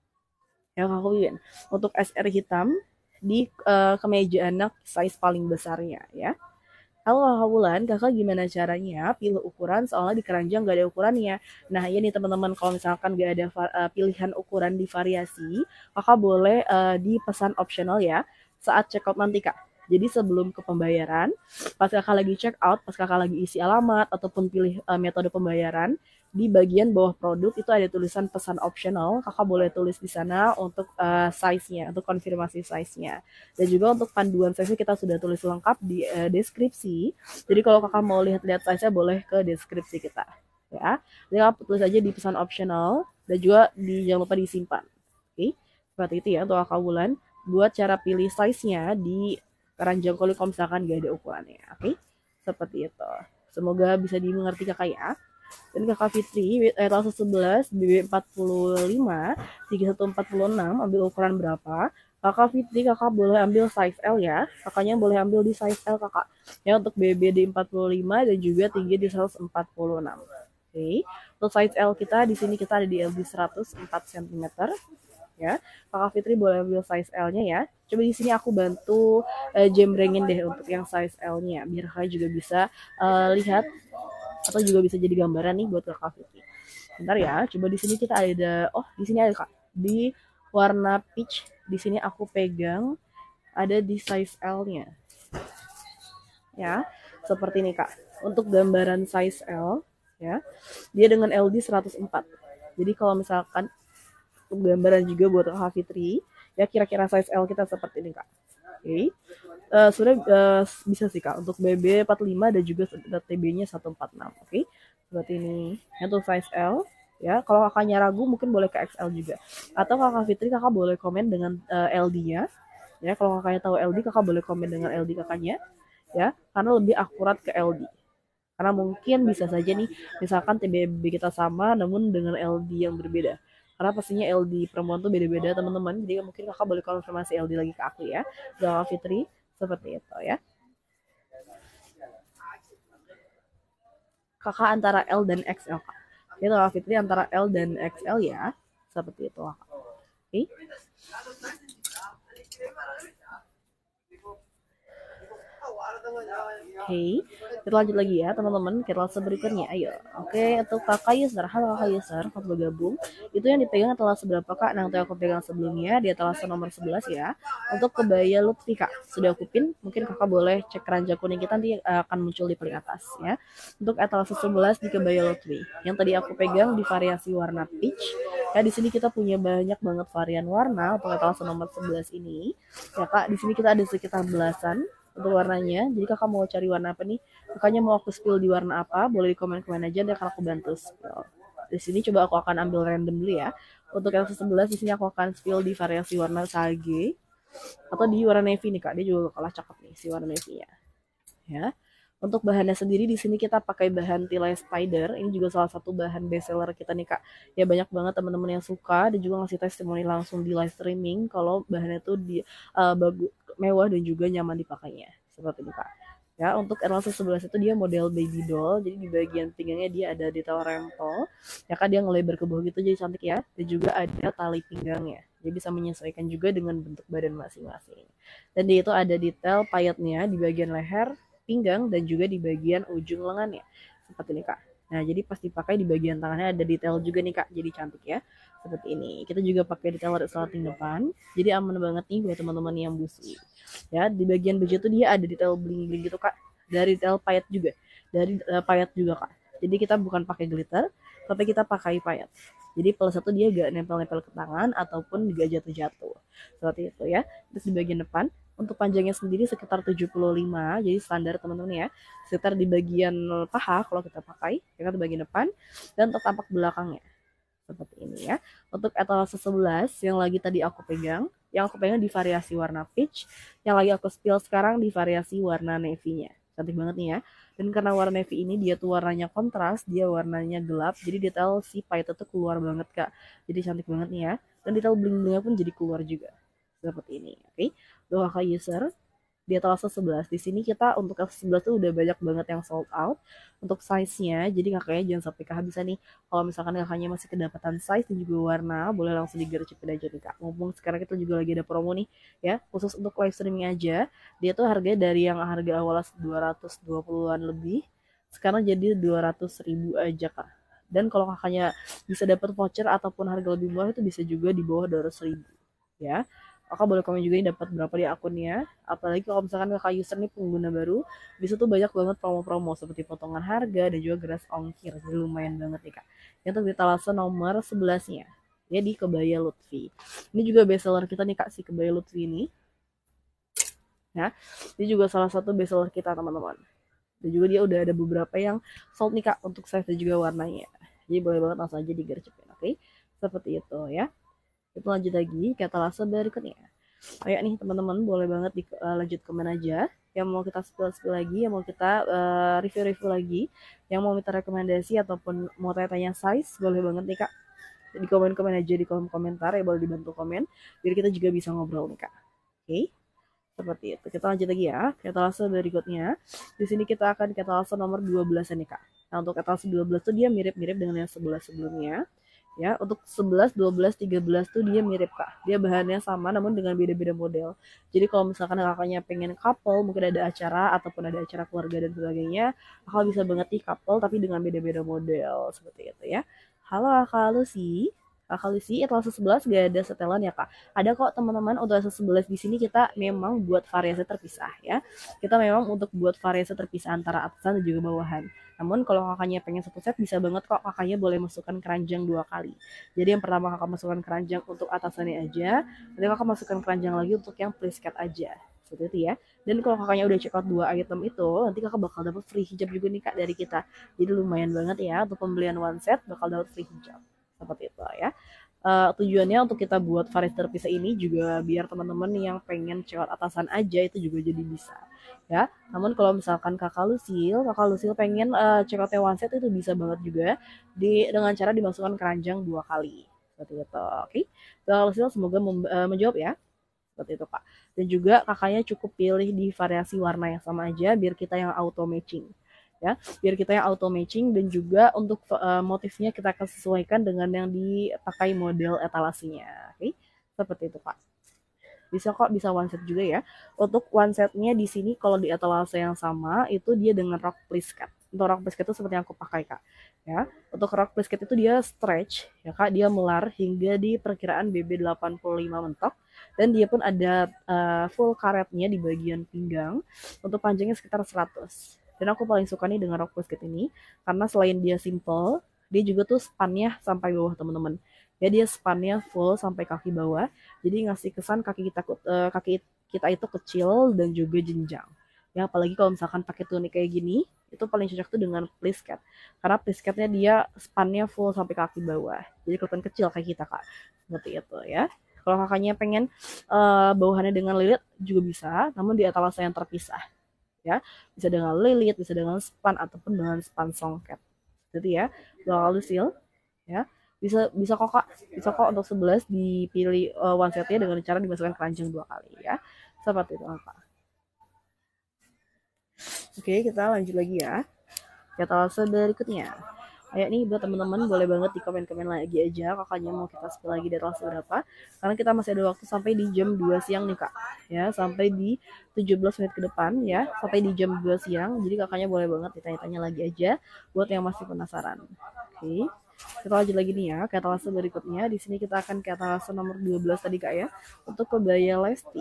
ya, kakak Wiwin, untuk SR hitam di kemeja anak size paling besarnya ya. Halo kakak Wulan, kakak gimana caranya pilih ukuran, soalnya di keranjang gak ada ukurannya. Nah ini teman-teman, kalau misalkan gak ada pilihan ukuran di variasi, kakak boleh dipesan optional ya saat check out nanti kak. Jadi sebelum ke pembayaran, pas kakak lagi check out, pas kakak lagi isi alamat ataupun pilih metode pembayaran, di bagian bawah produk itu ada tulisan pesan optional, kakak boleh tulis di sana untuk size-nya, untuk konfirmasi size-nya. Dan juga untuk panduan size kita sudah tulis lengkap di deskripsi. Jadi kalau kakak mau lihat-lihat size-nya boleh ke deskripsi kita ya. Jadi kakak tulis aja di pesan optional, dan juga jangan lupa disimpan. Oke, seperti itu ya untuk kakak Wulan. Buat cara pilih size-nya di keranjang kulit kalau misalkan gak ada ukurannya. Oke, seperti itu. Semoga bisa dimengerti kakak ya. Dan kakak Fitri etalase 11 BB45 3146 ambil ukuran berapa? Kakak Fitri kakak boleh ambil size L ya, kakaknya boleh ambil di size L kakak ya, untuk BB di 45 dan juga tinggi di 146. Oke, untuk size L kita di sini kita ada di LB 104 cm ya. Kakak Fitri boleh ambil size L-nya ya. Coba di sini aku bantu jembrengin deh untuk yang size L-nya biar kakak juga bisa lihat atau juga bisa jadi gambaran nih buat kakak Fitri. Bentar ya, coba di sini kita ada, oh di sini ada kak, di warna peach. Di sini aku pegang ada di size L-nya. Ya, seperti ini kak. Untuk gambaran size L, ya, dia dengan LD 104. Jadi kalau misalkan untuk gambaran juga buat kakak Fitri, ya kira-kira size L kita seperti ini kak. Oke, sudah bisa sih kak untuk BB 45 dan juga TB-nya 146. Oke, seperti ini. Untuk size L ya, kalau kakaknya ragu mungkin boleh ke XL juga. Atau kakak Fitri kakak boleh komen dengan LD-nya. Ya, kalau kakaknya tahu LD kakak boleh komen dengan LD kakaknya ya, karena lebih akurat ke LD. Karena mungkin bisa saja nih, misalkan TBB kita sama namun dengan LD yang berbeda. Karena pastinya LD perempuan tuh beda-beda teman-teman. Jadi mungkin kakak boleh konfirmasi LD lagi ke aku ya. Kakak Fitri, seperti itu ya. Kakak antara L dan XL kak. Jadi kakak Fitri antara L dan XL ya. Seperti itu kak. Oke. Oke, kita lanjut lagi ya teman-teman ke kelas berikutnya. Ayo. Oke, untuk kakak user, halo kakak user, kakak bergabung. Itu yang dipegang adalah seberapa kak? Nah, untuk aku pegang sebelumnya di atas nomor 11 ya. Untuk kebaya Lutfi kak, sudah aku pin. Mungkin kakak boleh cek keranjang kuning kita nanti akan muncul di paling atas ya. Untuk etalase 11 di kebaya Lutfi. Yang tadi aku pegang di variasi warna peach. Ya, di sini kita punya banyak banget varian warna untuk etalase nomor 11 ini. Ya kak, di sini kita ada sekitar belasan untuk warnanya. Jadi kakak mau cari warna apa nih? Kakaknya mau aku spill di warna apa? Boleh di komen-komen aja, dan akan aku bantu spill. Di sini coba aku akan ambil random dulu ya. Untuk yang 11 di sini aku akan spill di variasi warna sage atau di warna navy nih kak. Dia juga kalah cakep nih si warna navy-nya. Ya. Untuk bahannya sendiri di sini kita pakai bahan Tilay Spider. Ini juga salah satu bahan best seller kita nih kak. Ya banyak banget teman-teman yang suka dan juga ngasih testimoni langsung di live streaming kalau bahannya tuh bagus, mewah dan juga nyaman dipakainya. Seperti ini kak. Ya, untuk etalase 11 itu dia model baby doll, jadi di bagian pinggangnya dia ada detail rempel, ya kan dia ngelebar ke bawah gitu jadi cantik ya, dan juga ada tali pinggangnya, jadi bisa menyesuaikan juga dengan bentuk badan masing-masing. Dan dia itu ada detail payetnya di bagian leher, pinggang, dan juga di bagian ujung lengannya, seperti ini kak. Nah, jadi pas dipakai di bagian tangannya ada detail juga nih kak, jadi cantik ya, seperti ini. Kita juga pakai detail resleting depan, jadi aman banget nih buat teman-teman yang busi. Ya, di bagian baju itu dia ada detail bling-bling gitu kak, dari detail payet juga, dari payet juga kak. Jadi kita bukan pakai glitter, tapi kita pakai payet. Jadi plus satu dia gak nempel-nempel ke tangan ataupun gak jatuh-jatuh. Seperti itu ya. Terus di bagian depan, untuk panjangnya sendiri sekitar 75, jadi standar teman-teman ya. Sekitar di bagian paha kalau kita pakai, ya kan di bagian depan, dan untuk tampak belakangnya seperti ini ya. Untuk etalase 11 yang lagi tadi aku pegang, yang aku pegang di variasi warna peach, yang lagi aku spill sekarang di variasi warna navy-nya. Cantik banget nih ya. Dan karena warna navy ini dia tuh warnanya kontras, dia warnanya gelap, jadi detail si paite tuh keluar banget kak. Jadi cantik banget nih ya. Dan detail bling-blingnya pun jadi keluar juga. Seperti ini. Oke. Doa kakak user di etalase 11. Di sini kita untuk etalase 11 tuh udah banyak banget yang sold out untuk size-nya. Jadi kakaknya jangan sampai kehabisan nih. Kalau misalkan kakaknya masih kedapatan size dan juga warna, boleh langsung digercepin aja nih kak. Mumpung sekarang kita juga lagi ada promo nih ya, khusus untuk live streaming aja. Dia tuh harganya dari yang harga awalnya 220-an lebih, sekarang jadi 200.000 aja kak. Dan kalau kakaknya bisa dapat voucher ataupun harga lebih murah itu bisa juga di bawah 200.000 ya. Kakak boleh komen juga ini dapat berapa di akunnya. Apalagi kalau misalkan kakak user nih pengguna baru, bisa tuh banyak banget promo-promo seperti potongan harga dan juga gratis ongkir. Jadi lumayan banget nih kak. Yang untuk di etalase nomor 11-nya. Ya di Kebaya Lutfi. Ini juga bestseller kita nih kak, si Kebaya Lutfi ini. Ya, ini juga salah satu bestseller kita teman-teman. Dan juga dia udah ada beberapa yang sold nih kak untuk size dan juga warnanya. Jadi boleh banget langsung aja digercepin. Oke, seperti itu ya. Kita lanjut lagi ke etalase berikutnya. Kayak nih teman-teman boleh banget lanjut komen aja yang mau kita spill lagi, yang mau kita review-review lagi, yang mau minta rekomendasi ataupun mau tanya-tanya size, boleh banget nih kak. Di komen-komen aja di kolom komentar ya, boleh dibantu komen biar kita juga bisa ngobrol nih kak. Oke, seperti itu. Kita lanjut lagi ya ke etalase berikutnya. Di sini kita akan ke etalase nomor 12 nih kak. Nah untuk etalase 12 tuh dia mirip-mirip dengan yang sebelumnya. Ya, untuk 11, 12, 13 tuh dia mirip kak. Dia bahannya sama namun dengan beda-beda model. Jadi kalau misalkan kakaknya pengen couple, mungkin ada acara ataupun ada acara keluarga dan sebagainya, kakak bisa banget nih couple tapi dengan beda-beda model seperti itu ya. Halo Kakak Lucy. Kakak Lucy, etalase 11 gak ada setelan ya kak? Ada kok teman-teman, untuk etalase 11 di sini kita memang buat variasi terpisah ya. Kita memang untuk buat variasi terpisah antara atasan dan juga bawahan. Namun kalau kakaknya pengen satu set bisa banget kok, kakaknya boleh masukkan keranjang 2 kali. Jadi yang pertama kakak masukkan keranjang untuk atasannya aja, nanti kakak masukkan keranjang lagi untuk yang plisket aja. Seperti itu ya. Dan kalau kakaknya udah check out 2 item itu, nanti kakak bakal dapat free hijab juga nih kak dari kita. Jadi lumayan banget ya, untuk pembelian one set bakal dapat free hijab. Seperti itu ya. Tujuannya untuk kita buat variasi terpisah ini juga biar teman-teman yang pengen check out atasan aja itu juga jadi bisa ya. Namun kalau misalkan kakak Lusil pengen check out one set itu bisa banget juga dengan cara dimasukkan keranjang 2 kali. Seperti itu. Oke. Kakak Lusil semoga menjawab ya. Seperti itu Kak. Dan juga kakaknya cukup pilih di variasi warna yang sama aja biar kita yang auto matching. Ya, biar kita yang auto matching dan juga untuk motifnya kita akan sesuaikan dengan yang dipakai model etalasenya. Oke. Seperti itu Kak. Bisa kok, bisa one set juga ya. Untuk one setnya di sini kalau di etalase yang sama itu dia dengan rok plisket. Untuk rok plisket itu seperti yang aku pakai kak. Ya, untuk rok plisket itu dia stretch ya kak, dia melar hingga di perkiraan BB 85 mentok dan dia pun ada full karetnya di bagian pinggang. Untuk panjangnya sekitar 100. Dan aku paling suka nih dengan rok plisket ini karena selain dia simple, dia juga tuh spannya sampai bawah teman-teman. Ya dia spannya full sampai kaki bawah, jadi ngasih kesan kaki kita itu kecil dan juga jenjang. Ya apalagi kalau misalkan pakai tunik kayak gini, itu paling cocok tuh dengan plisket. Karena plisketnya dia spannya full sampai kaki bawah. Jadi kelihatan kecil kayak kita kak. Seperti itu ya. Kalau kakaknya pengen bawahannya dengan lilit juga bisa, namun di etalase yang terpisah. Ya, bisa dengan lilit, bisa dengan span ataupun dengan span songket. Jadi ya, bakal lusil ya, bisa bisa kok kak, bisa kok untuk 11 dipilih one setnya dengan cara dimasukkan keranjang 2 kali ya, seperti itu kak. Oke, kita lanjut lagi ya. Etalase berikutnya. Kayak nih buat teman-teman boleh banget di komen-komen lagi aja kakaknya mau kita spill lagi dari etalase berapa. Karena kita masih ada waktu sampai di jam 2 siang nih kak. Ya, sampai di 17 menit ke depan ya. Sampai di jam 2 siang. Jadi kakaknya boleh banget ditanya-tanya lagi aja buat yang masih penasaran. Oke. Kita lanjut lagi nih ya ke etalase berikutnya. Di sini kita akan ke etalase nomor 12 tadi kak ya. Untuk kebaya Lesti.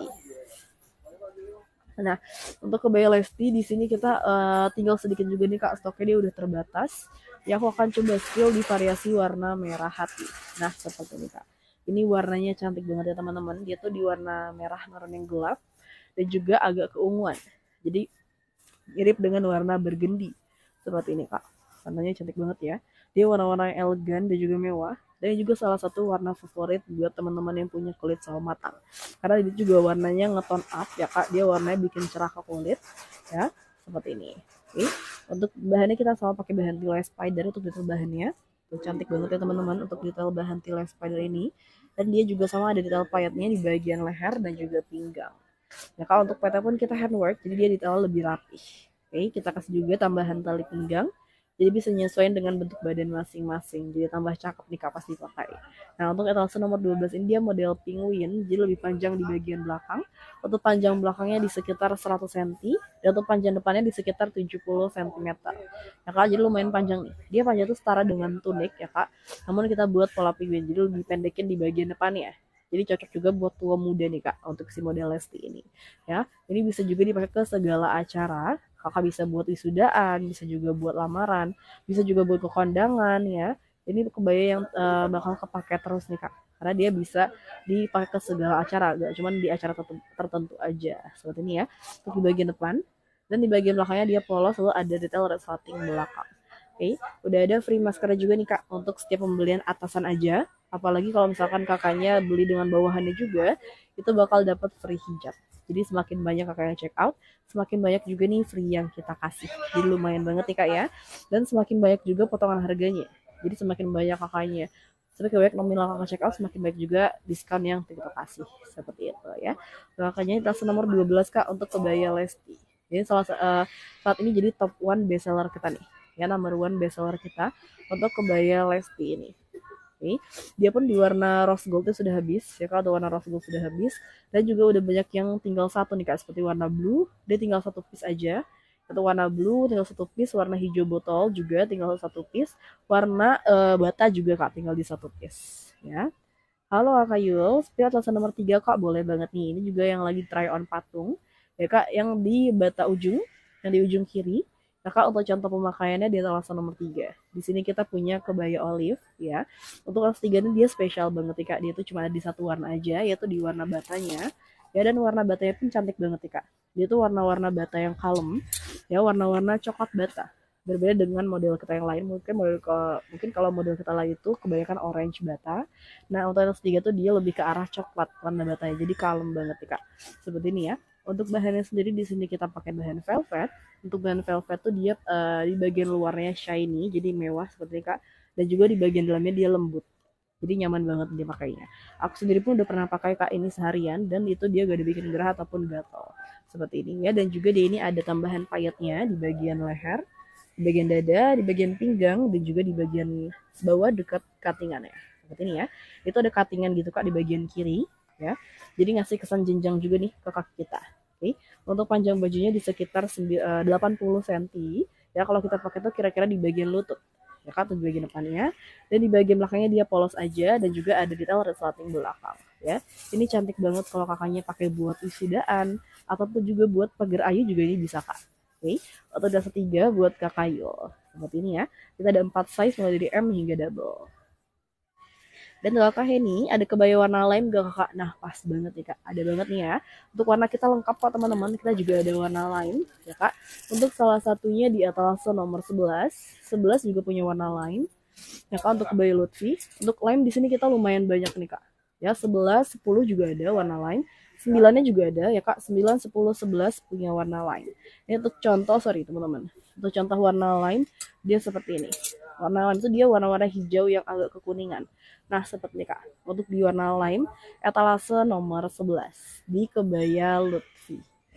Nah, untuk kebaya Lesti di sini kita tinggal sedikit juga nih kak, stoknya dia udah terbatas. Ya aku akan coba spill di variasi warna merah hati. Nah, seperti ini kak. Ini warnanya cantik banget ya teman-teman. Dia tuh di warna merah marun yang gelap dan juga agak keunguan. Jadi mirip dengan warna burgundy. Seperti ini kak. Warnanya cantik banget ya. Dia warna-warna yang elegan dan juga mewah. Dan juga salah satu warna favorit buat teman-teman yang punya kulit sawo matang. Karena ini juga warnanya ngeton up ya kak. Dia warnanya bikin cerah ke kulit ya. Seperti ini. Oke. Untuk bahannya kita selalu pakai bahan Tila Spider untuk detail bahannya. Tuh, cantik banget ya teman-teman untuk detail bahan Tila Spider ini. Dan dia juga sama ada detail payetnya di bagian leher dan juga pinggang. Nah, kalau untuk PT pun kita handwork, jadi dia detail lebih rapih. Oke, kita kasih juga tambahan tali pinggang. Jadi bisa nyesuaiin dengan bentuk badan masing-masing. Jadi tambah cakep nih kapas dipakai. Nah, untuk etalase nomor 12 ini dia model penguin, jadi lebih panjang di bagian belakang. Untuk panjang belakangnya di sekitar 100 cm, dan untuk panjang depannya di sekitar 70 cm. Ya kak, jadi lumayan panjang nih. Dia panjang itu setara dengan tunik ya kak. Namun kita buat pola penguin, jadi lebih pendekin di bagian depannya. Jadi cocok juga buat tua muda nih kak untuk si model Lesti ini. Ya, ini bisa juga dipakai ke segala acara. Kakak bisa buat wisudaan, bisa juga buat lamaran, bisa juga buat ke kondangan ya. Ini kebaya yang bakal kepake terus nih kak. Karena dia bisa dipakai ke segala acara, gak cuma di acara tertentu aja. Seperti ini ya. Untuk di bagian depan dan di bagian belakangnya dia polos lalu ada detail resleting belakang. Oke, udah ada free masker juga nih kak untuk setiap pembelian atasan aja. Apalagi kalau misalkan kakaknya beli dengan bawahannya juga, itu bakal dapat free hijab. Jadi semakin banyak kakaknya check out, semakin banyak juga nih free yang kita kasih. Jadi lumayan banget nih kak ya. Dan semakin banyak juga potongan harganya. Jadi semakin banyak kakaknya semakin banyak nominal kakak check out, semakin banyak juga diskon yang kita kasih. Seperti itu ya. Makanya kita nomor 12 kak untuk kebaya Lesti. Jadi saat ini jadi top one bestseller kita nih. Ya, number one bestseller kita untuk kebaya Lesti ini. Oke. Dia pun di warna rose gold sudah habis ya kalau warna rose gold sudah habis dan juga udah banyak yang tinggal satu nih kak seperti warna blue dia tinggal satu piece aja atau warna blue tinggal satu piece warna hijau botol juga tinggal satu piece warna bata juga kak tinggal di satu piece ya. Halo Kak Yul, spill atlasan nomor 3 Kak, boleh banget nih. Ini juga yang lagi try on patung. Ya Kak, yang di bata ujung, yang di ujung kiri. Nah Kak, untuk contoh pemakaiannya di atlasan nomor 3. Di sini kita punya kebaya olive ya. Untuk kelas 3 ini dia spesial banget nih Kak. Dia tuh cuma ada di satu warna aja, yaitu di warna batanya. Ya, dan warna batanya pun cantik banget nih Kak. Dia tuh warna-warna bata yang kalem. Ya, warna-warna coklat bata berbeda dengan model kita yang lain mungkin kalau model kita lain itu kebanyakan orange bata. Nah, untuk yang ketiga tuh dia lebih ke arah coklat warna batanya. Jadi kalem banget nih, Kak. Seperti ini ya. Untuk bahannya sendiri di sini kita pakai bahan velvet. Untuk bahan velvet tuh dia di bagian luarnya shiny, jadi mewah seperti ini, Kak. Dan juga di bagian dalamnya dia lembut. Jadi nyaman banget dia pakainya. Aku sendiri pun udah pernah pakai Kak ini seharian dan itu dia gak dibikin gerah ataupun gatal. Seperti ini ya. Dan juga di ini ada tambahan payetnya di bagian leher, di bagian dada, di bagian pinggang, dan juga di bagian bawah dekat cuttingannya. Seperti ini ya. Itu ada cuttingan gitu Kak di bagian kiri ya. Jadi ngasih kesan jenjang juga nih ke kaki kita. Oke. Untuk panjang bajunya di sekitar 80 cm. Ya kalau kita pakai itu kira-kira di bagian lutut. Ya kan, di bagian depannya. Dan di bagian belakangnya dia polos aja dan juga ada detail resleting belakang. Ya, ini cantik banget kalau kakaknya pakai buat wisudaan ataupun juga buat pagar ayu juga ini bisa Kak. Oke, atau dasar 3 buat kakayo. Seperti ini ya. Kita ada 4 size mulai dari M hingga double. Dan di kakak ini ada kebaya warna lime gak kakak? Nah pas banget nih kak, ada banget nih ya. Untuk warna kita lengkap kok teman-teman, kita juga ada warna lime ya kak. Untuk salah satunya di etalase nomor 11, 11 juga punya warna lime. Ya kak untuk kebaya Lutfi, untuk lime di sini kita lumayan banyak nih kak. Ya 11, 10 juga ada warna lime. 9-nya juga ada ya kak, 9, 10, 11 punya warna lime. Ini untuk contoh, sorry teman-teman. Untuk contoh warna lime, dia seperti ini. Warna lime itu dia warna-warna hijau yang agak kekuningan. Nah, seperti ini Kak. Untuk di warna lime, etalase nomor 11 di kebaya Lutfi ya.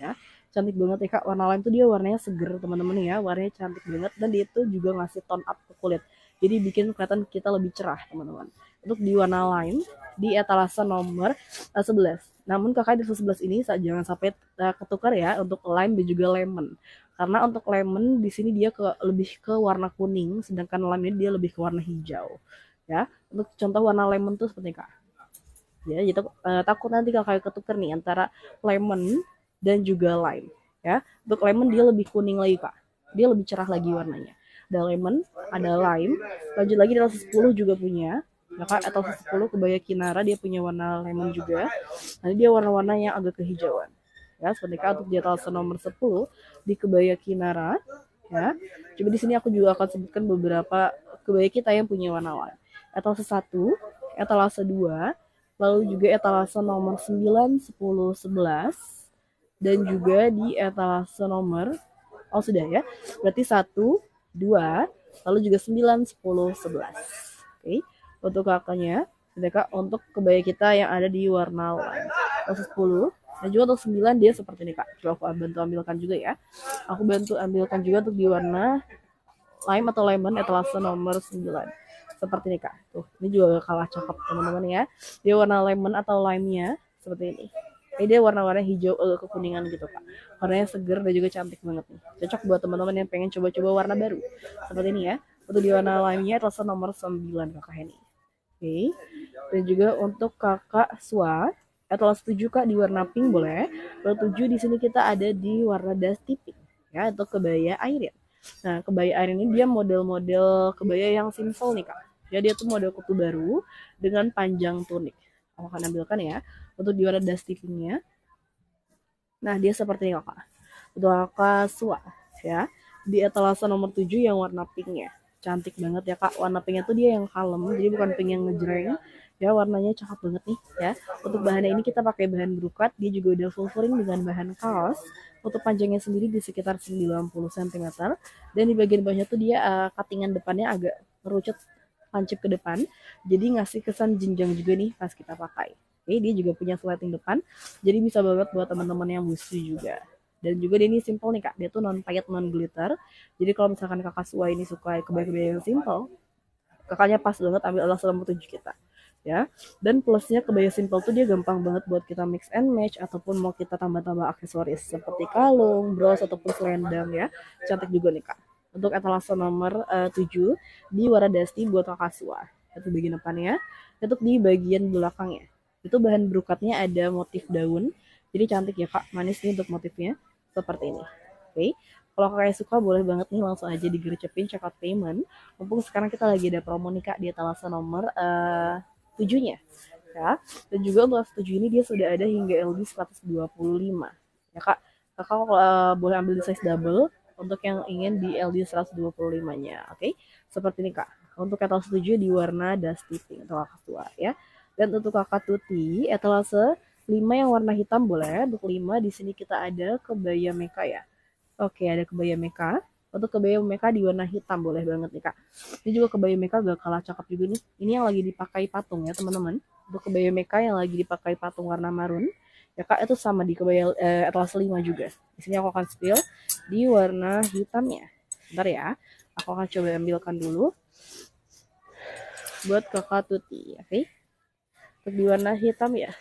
cantik banget ya kak. Warna lime tuh dia warnanya seger teman-teman ya, warnanya cantik banget, dan dia tuh juga ngasih tone up ke kulit, jadi bikin kelihatan kita lebih cerah teman-teman. Untuk di warna lime di etalase nomor 11. Namun kakak di 11 ini jangan sampai ketukar ya untuk lime dan juga lemon. Karena untuk lemon di sini dia lebih ke warna kuning, sedangkan lime ini dia lebih ke warna hijau. Ya, untuk contoh warna lemon tuh seperti kak. Ya, jadi takut nanti kakak ketukar nih antara lemon dan juga lime. Ya, untuk lemon dia lebih kuning lagi kak. Dia lebih cerah lagi warnanya. Ada lemon, ada lime. Lanjut lagi di 10 juga punya. Ya kak, atau 10 kebaya Kinara dia punya warna lemon juga. Nanti dia warna-warna yang agak kehijauan. Ya, seperti kak untuk di etalase nomor 10 di kebaya Kinara. Ya, coba di sini aku juga akan sebutkan beberapa kebaya kita yang punya warna lime. Etalase 1, etalase 2, lalu juga etalase nomor 9, 10, 11, dan juga di etalase nomor, oh sudah ya, berarti 1, 2, lalu juga 9, 10, 11. Oke, untuk kakaknya, sedangkan untuk kebaya kita yang ada di warna lime. Etalase 10, dan juga untuk 9 dia seperti ini kak. Coba aku bantu ambilkan juga ya. Aku bantu ambilkan juga untuk di warna lime atau lemon etalase nomor 9. Seperti ini kak. Tuh, ini juga kalah cakep teman-teman ya. Dia warna lemon atau lime-nya seperti ini. Ini dia warna-warna hijau kekuningan gitu kak. Warnanya seger dan juga cantik banget nih. Cocok buat teman-teman yang pengen coba-coba warna baru. Seperti ini ya. Untuk di warna lime-nya etalase nomor 9 kakak Heni. Oke. Dan juga untuk kakak Swa etalase 7 kak di warna pink boleh. Lalu 7 di sini kita ada di warna dusty pink ya, atau kebaya airin. Nah, kebaya airin ini dia model-model kebaya yang simple nih kak. Jadi dia tuh model kutu baru dengan panjang tunik. Aku akan ambilkan ya untuk di warna dusty pinknya. Nah, dia seperti ini kak. Untuk kakak Swa ya, di etalase nomor 7 yang warna pinknya. Cantik banget ya kak, warna pinknya tuh dia yang kalem, jadi bukan pink yang ngejreng ya, warnanya cakep banget nih ya. Untuk bahannya ini kita pakai bahan brokat, dia juga udah full fooring dengan bahan kaos. Untuk panjangnya sendiri di sekitar 90 cm, dan di bagian bawahnya tuh dia cuttingan depannya agak merucut lancip ke depan, jadi ngasih kesan jenjang juga nih pas kita pakai. Oke, dia juga punya slating depan, jadi bisa banget buat teman-teman yang busu juga. Dan juga dia ini simple nih kak, dia tuh non paillet non glitter. Jadi kalau misalkan kakak Sua ini suka kebaya-kebaya yang simple, kakaknya pas banget ambil alas nomor 7 kita ya. Dan plusnya kebaya simple tuh dia gampang banget buat kita mix and match, ataupun mau kita tambah-tambah aksesoris seperti kalung, bros, ataupun selendang ya. Cantik juga nih kak. Untuk etalase nomor 7 di warna dusty buat kakak Sua. Itu bagian depannya. Untuk di bagian belakangnya, itu bahan brokatnya ada motif daun. Jadi cantik ya kak, manis nih untuk motifnya seperti ini. Oke, kalau kakak suka boleh banget nih langsung aja digercepin check out payment. Mumpung sekarang kita lagi ada promo nih kak di etalase nomor 7-nya ya. Dan juga untuk S7 ini dia sudah ada hingga LD 125 ya kak. Kakak boleh ambil di size double untuk yang ingin di LD 125-nya. Oke, seperti ini kak. Untuk etalase 7 di warna dusty pink atau kakak tua ya. Dan untuk kakak Tuti etalase 5 yang warna hitam boleh. Untuk 5 di sini kita ada kebaya meka ya. Oke, ada kebaya meka. Untuk kebaya meka di warna hitam boleh banget nih kak. Ini juga kebaya meka gak kalah cakep juga nih. Ini yang lagi dipakai patung ya teman-teman. Untuk kebaya meka yang lagi dipakai patung warna marun. Ya kak, itu sama di kebaya etalase 5 juga. Di sini aku akan spill di warna hitamnya. Bentar ya. Aku akan coba ambilkan dulu buat kakak Tuti. Oke. Untuk di warna hitam ya.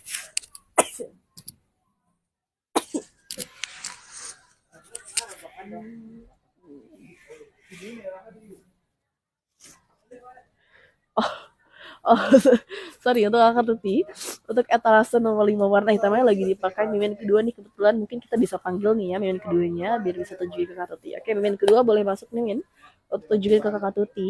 Oh, sorry untuk kakak Tuti. Untuk etalase nomor 5 warna hitamnya lagi dipakai mimin kedua nih, kebetulan mungkin kita bisa panggil nih ya mimin keduanya biar bisa tunjukin ke kakak Tuti. Oke, mimin kedua boleh masuk nih min untuk tunjukin ke kakak Tuti.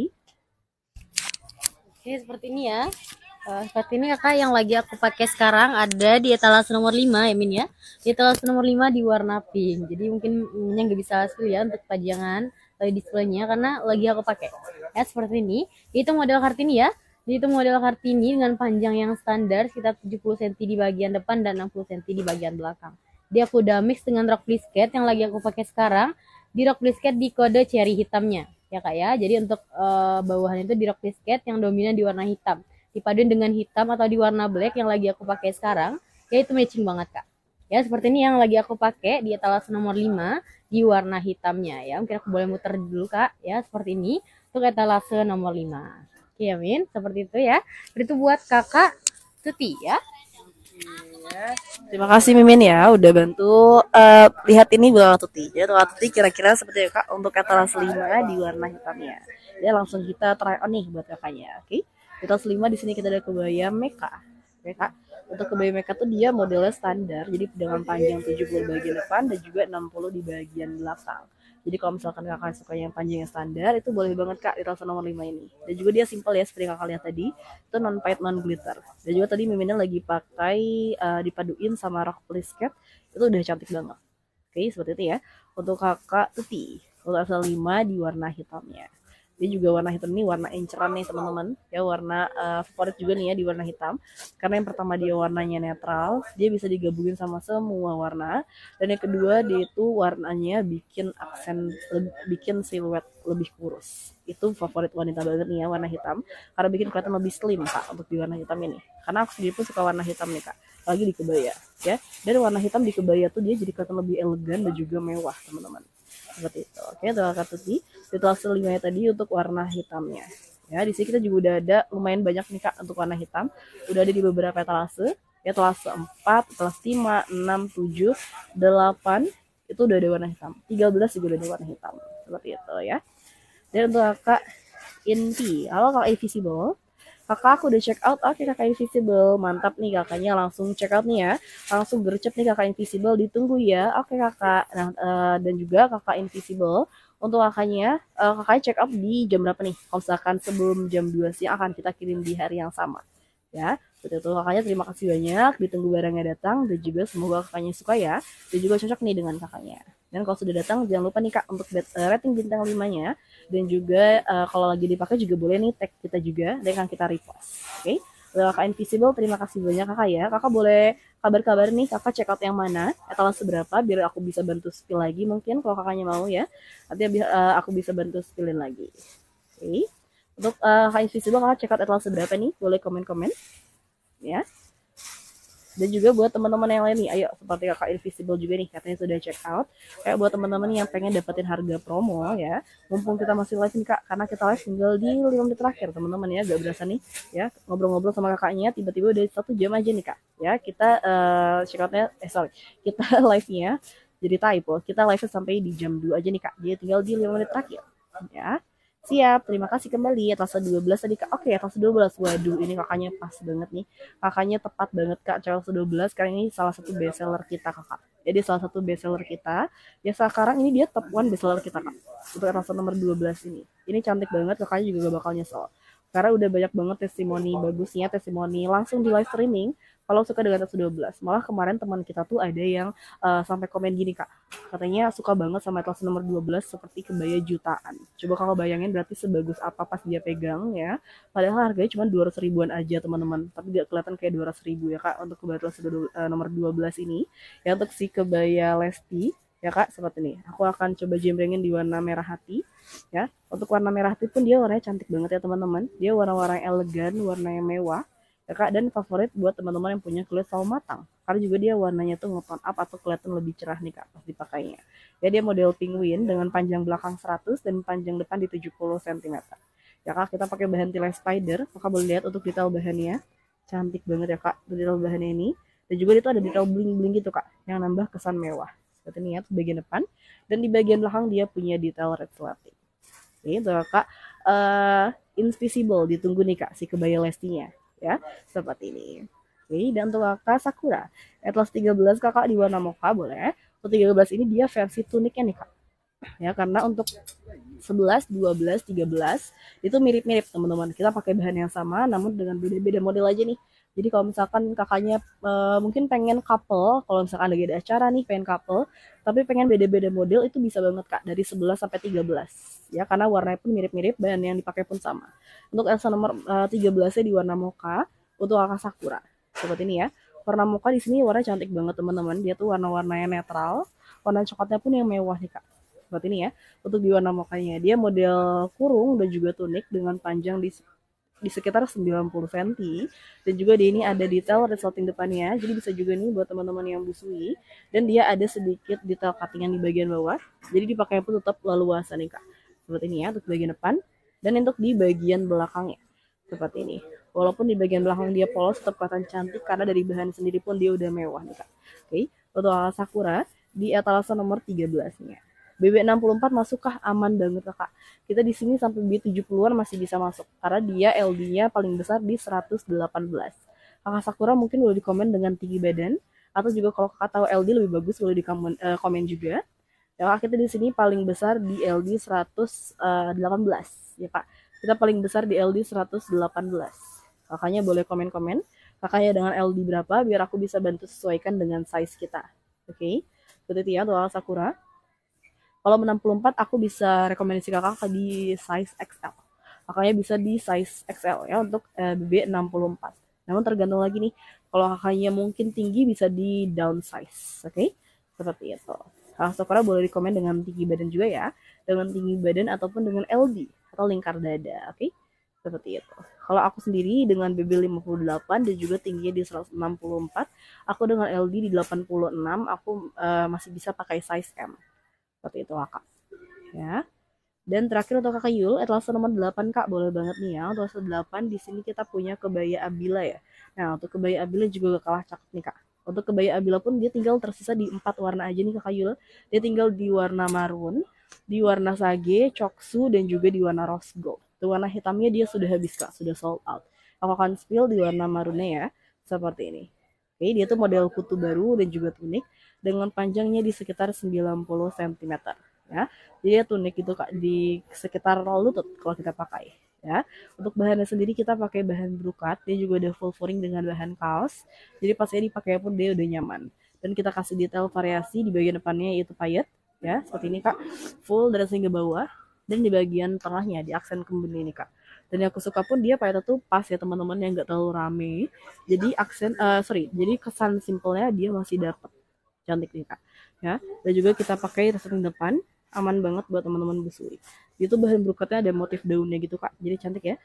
Oke, seperti ini ya. Seperti ini kakak yang lagi aku pakai sekarang ada di etalase nomor 5 ya Min ya. Di etalase nomor 5 di warna pink. Jadi mungkin Minnya nggak bisa asli ya untuk pajangan displaynya karena lagi aku pakai. Ya seperti ini. Itu model Kartini ya. Jadi itu model Kartini dengan panjang yang standar sekitar 70 cm di bagian depan dan 60 cm di bagian belakang. Dia aku udah mix dengan rok blisket yang lagi aku pakai sekarang. Di rok blisket di kode cherry hitamnya ya kak ya. Jadi untuk bawahan itu di rok blisket yang dominan di warna hitam dipaduin dengan hitam atau di warna black yang lagi aku pakai sekarang, ya itu matching banget kak. Ya, seperti ini yang lagi aku pakai di etalase nomor 5 di warna hitamnya ya. Mungkin aku boleh muter dulu Kak ya, seperti ini untuk etalase nomor 5. Oke ya Min, seperti itu ya. Itu buat Kakak Tuti ya. Terima kasih Mimin ya udah bantu lihat ini buat Tuti. Jadi Tuti kira-kira seperti apa Kak untuk etalase 5 di warna hitamnya. Ya langsung kita try on nih buat kakaknya. Oke. Etalase 5 di sini kita ada kebaya meka. Oke Kak. Untuk kebaya meka tuh dia modelnya standar, jadi dengan panjang 70 bagian depan dan juga 60 di bagian belakang. Jadi kalau misalkan kakak suka yang panjang yang standar, itu boleh banget kak di Telsa nomor 5 ini. Dan juga dia simple ya, seperti kakak lihat tadi, itu non paint non glitter. Dan juga tadi miminnya lagi pakai dipaduin sama rok plisket, itu udah cantik banget. Oke, seperti itu ya. Untuk kakak Tuti, untuk Telsa 5 di warna hitamnya. Dia juga warna hitam ini warna inceran nih teman-teman, ya warna favorit juga nih ya di warna hitam, karena yang pertama dia warnanya netral, dia bisa digabungin sama semua warna, dan yang kedua dia itu warnanya bikin aksen, bikin siluet lebih kurus. Itu favorit wanita banget nih ya warna hitam, karena bikin kelihatan lebih slim kak untuk di warna hitam ini, karena aku sendiri pun suka warna hitam nih kak, lagi di kebaya ya, dan warna hitam di kebaya tuh dia jadi kelihatan lebih elegan dan juga mewah teman-teman, seperti itu. Oke, terima kasih setelah selimanya tadi untuk warna hitamnya. Ya, di sini kita juga udah ada lumayan banyak nih Kak untuk warna hitam. Udah ada di beberapa etalase. Ya, etalase 4, etalase 5, 6, 7, 8 itu udah ada warna hitam. 13 juga udah ada warna hitam. Seperti itu ya. Dan untuk Kakak Inti, halo Kakak Invisible. Kakak aku udah check out, oke Kakak Invisible, mantap nih kakaknya langsung check out nih ya, langsung gercep nih Kakak Invisible, ditunggu ya, oke Kakak. Nah dan juga Kakak Invisible, untuk kakaknya, kakaknya check out di jam berapa nih? Kalau misalkan sebelum jam 2 siang akan kita kirim di hari yang sama, ya. Betul tuh kakaknya, terima kasih banyak, ditunggu barangnya datang dan juga semoga kakaknya suka ya, dan juga cocok nih dengan kakaknya. Dan kalau sudah datang jangan lupa nih Kak untuk rating bintang 5-nya, dan juga kalau lagi dipakai juga boleh nih tag kita juga dan akan kita repost. Oke. Kakak Invisible, terima kasih banyak kakak ya. Kakak boleh kabar-kabar nih kakak check out yang mana, etalase berapa biar aku bisa bantu spill lagi mungkin kalau kakaknya mau ya. Nanti aku bisa bantu spillin lagi. Oke. Untuk kakak Invisible kakak check out etalase berapa nih? Boleh komen-komen ya. Dan juga buat teman-teman yang lain nih, ayo seperti kakak Invisible juga nih katanya sudah check out. Kayak buat teman-teman yang pengen dapetin harga promo ya, mumpung kita masih live nih kak, karena kita live tinggal di 5 menit terakhir teman-teman ya, gak berasa nih ya ngobrol-ngobrol sama kakaknya, tiba-tiba udah 1 jam aja nih kak ya, kita check outnya kita live-nya jadi typo, kita live sampai di jam 2 aja nih kak, jadi tinggal di 5 menit terakhir ya. Siap, terima kasih kembali. Etalase 12 tadi Kak. Oke, etalase 12. Waduh, ini kakaknya pas banget nih. Kakaknya tepat banget Kak. Etalase 12 karena ini salah satu bestseller kita Kakak. Jadi salah satu bestseller kita. Ya sekarang ini dia top 1 bestseller kita Kak. Untuk etalase nomor 12 ini. Ini cantik banget, kakaknya juga gak bakal nyesel. Karena udah banyak banget testimoni bagusnya, testimoni langsung di live streaming. Kalau suka dengan etalase 12. Malah kemarin teman kita tuh ada yang sampai komen gini Kak, katanya suka banget sama etalase nomor 12 seperti kebaya jutaan. Coba kalau bayangin berarti sebagus apa pas dia pegang ya. Padahal harganya cuma 200 ribuan aja teman-teman. Tapi gak kelihatan kayak 200 ribu ya kak untuk kebaya etalase nomor 12 ini. Ya untuk si kebaya Lesti ya kak seperti ini. Aku akan coba jembrengin di warna merah hati ya. Untuk warna merah hati pun dia warnanya cantik banget ya teman-teman. Dia warna-warna elegan, warna yang mewah ya kak, dan favorit buat teman-teman yang punya kulit sawo matang karena juga dia warnanya tuh nge-tone up atau kelihatan lebih cerah nih kak pas dipakainya ya. Dia model penguin dengan panjang belakang 100 dan panjang depan di 70 cm ya kak. Kita pakai bahan tilai spider, kakak boleh lihat untuk detail bahannya cantik banget ya kak, detail bahannya ini. Dan juga itu ada detail bling-bling gitu kak yang nambah kesan mewah seperti ini ya di bagian depan, dan di bagian belakang dia punya detail red slating. Ini tuh kak, Invisible, ditunggu nih kak si kebaya Lestinya ya seperti ini. Oke, dan untuk kakak Sakura Atlas 13 kakak di warna mocha boleh. Untuk 13 ini dia versi tuniknya nih kak ya, karena untuk 11, 12, 13 itu mirip-mirip teman-teman, kita pakai bahan yang sama namun dengan beda-beda model aja nih. Jadi kalau misalkan kakaknya mungkin pengen couple, kalau misalkan lagi ada acara nih pengen couple tapi pengen beda-beda model, itu bisa banget kak dari 11 sampai 13 ya, karena warnanya pun mirip-mirip, bahan yang dipakai pun sama. Untuk Elsa nomor 13 nya di warna mocha untuk kakak Sakura seperti ini ya. Warna mocha di sini warna cantik banget teman-teman, dia tuh warna-warnanya netral, warna coklatnya pun yang mewah nih kak seperti ini ya. Untuk di warna mochanya dia model kurung dan juga tunik dengan panjang di di sekitar 90 cm, dan juga dia ini ada detail resleting depannya, jadi bisa juga nih buat teman-teman yang busui, dan dia ada sedikit detail cuttingan di bagian bawah, jadi dipakai pun tetap leluasa nih kak, seperti ini ya untuk bagian depan. Dan untuk di bagian belakangnya seperti ini, walaupun di bagian belakang dia polos tetap kelihatan cantik karena dari bahan sendiri pun dia udah mewah nih kak. Oke, untuk alas Sakura di etalase nomor 13 nih ya. BB64 masukkah? Aman banget kak. Kita di sini sampai B70-an masih bisa masuk karena dia LD-nya paling besar di 118. Kakak Sakura mungkin boleh dikomen dengan tinggi badan, atau juga kalau kakak tahu LD lebih bagus boleh di komen juga. Ya kak, kita di sini paling besar di LD 118 ya kak. Kita paling besar di LD 118. Kakaknya boleh komen-komen kakaknya dengan LD berapa biar aku bisa bantu sesuaikan dengan size kita. Oke, seperti itu ya untuk Sakura. Kalau 64 aku bisa rekomendasi kakak di size XL. Kakaknya bisa di size XL ya untuk BB 64. Namun tergantung lagi nih, kalau kakaknya mungkin tinggi bisa di downsize. Oke, seperti itu. Kakak Sakura boleh rekomen dengan tinggi badan juga ya, dengan tinggi badan ataupun dengan LD atau lingkar dada. Oke, seperti itu. Kalau aku sendiri dengan BB 58 dan juga tingginya di 164, aku dengan LD di 86, aku masih bisa pakai size M. Seperti itu kak ya. Dan terakhir untuk kakak Yul, etalase nomor 8 kak, boleh banget nih ya. Untuk etalase 8 di sini kita punya kebaya Abila ya. Nah untuk kebaya Abila juga gak kalah cakep nih kak. Untuk kebaya Abila pun dia tinggal tersisa di 4 warna aja nih kakak Yul. Dia tinggal di warna marun, di warna sage, coksu, dan juga di warna rose gold. Itu warna hitamnya dia sudah habis kak, sudah sold out. Aku akan spill di warna marunnya ya, seperti ini. Oke, dia tuh model kutu baru dan juga tunik dengan panjangnya di sekitar 90 cm ya. Jadi ya tunik itu kak di sekitar lutut kalau kita pakai ya. Untuk bahannya sendiri kita pakai bahan brokat, dia juga ada full furring dengan bahan kaos. Jadi pasnya dipakai pun dia udah nyaman. Dan kita kasih detail variasi di bagian depannya yaitu payet ya, seperti ini kak. Full dari sini ke bawah, dan di bagian tengahnya di aksen kembali ini kak. Dan yang aku suka pun dia payetnya tuh pas ya teman-teman, yang nggak terlalu rame. Jadi jadi kesan simpelnya dia masih dapat, cantik nih kak ya. Dan juga kita pakai resleting depan, aman banget buat teman-teman busui. Itu bahan brokatnya ada motif daunnya gitu kak, jadi cantik ya.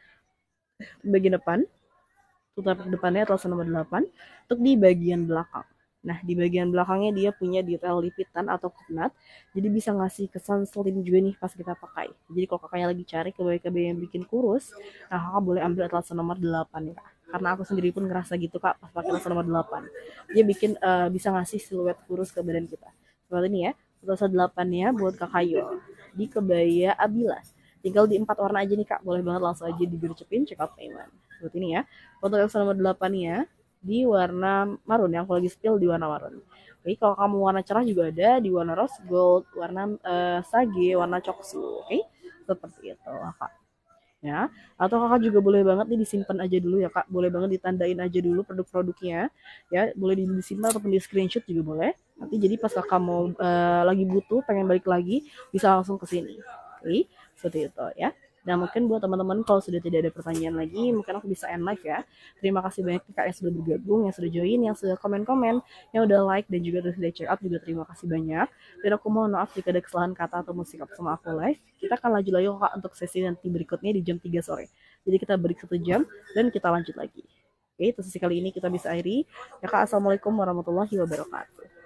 Bagian depan, tutup depannya atau nomor 8. Untuk di bagian belakang, nah di bagian belakangnya dia punya detail lipitan atau knot, jadi bisa ngasih kesan slim juga nih pas kita pakai. Jadi kalau kakaknya lagi cari kebaya-kebaya yang bikin kurus, nah kakak boleh ambil atlas nomor 8 ya kak. Karena aku sendiri pun ngerasa gitu kak pas pakai atlas nomor 8. Dia bikin bisa ngasih siluet kurus ke badan kita. Seperti ini ya, atlas 8-nya buat kakak Yul di kebaya Abila. Tinggal di 4 warna aja nih kak, boleh banget langsung aja digercepin, check out payment. Seperti ini ya. Untuk yang nomor 8-nya di warna marun, yang aku lagi spill di warna marun. Oke, kalau kamu warna cerah juga ada di warna rose gold, warna sage, warna coksu. Oke, seperti itu kak ya. Atau kakak juga boleh banget nih disimpan aja dulu ya kak, boleh banget ditandain aja dulu produk-produknya ya, boleh disimpan ataupun di screenshot juga boleh. Nanti jadi pas kakak mau lagi butuh pengen balik lagi bisa langsung ke sini. Oke, seperti itu ya. Nah mungkin buat teman-teman kalau sudah tidak ada pertanyaan lagi, mungkin aku bisa end live ya. Terima kasih banyak kak yang sudah bergabung, yang sudah join, yang sudah komen-komen, yang udah like dan juga sudah check out juga, terima kasih banyak. Dan aku mohon maaf jika ada kesalahan kata atau musik sama aku live. Kita akan lanjut lagi kak untuk sesi nanti berikutnya di jam 3 sore. Jadi kita break 1 jam dan kita lanjut lagi. Oke, itu sesi kali ini kita bisa akhiri. Ya kak, assalamualaikum warahmatullahi wabarakatuh.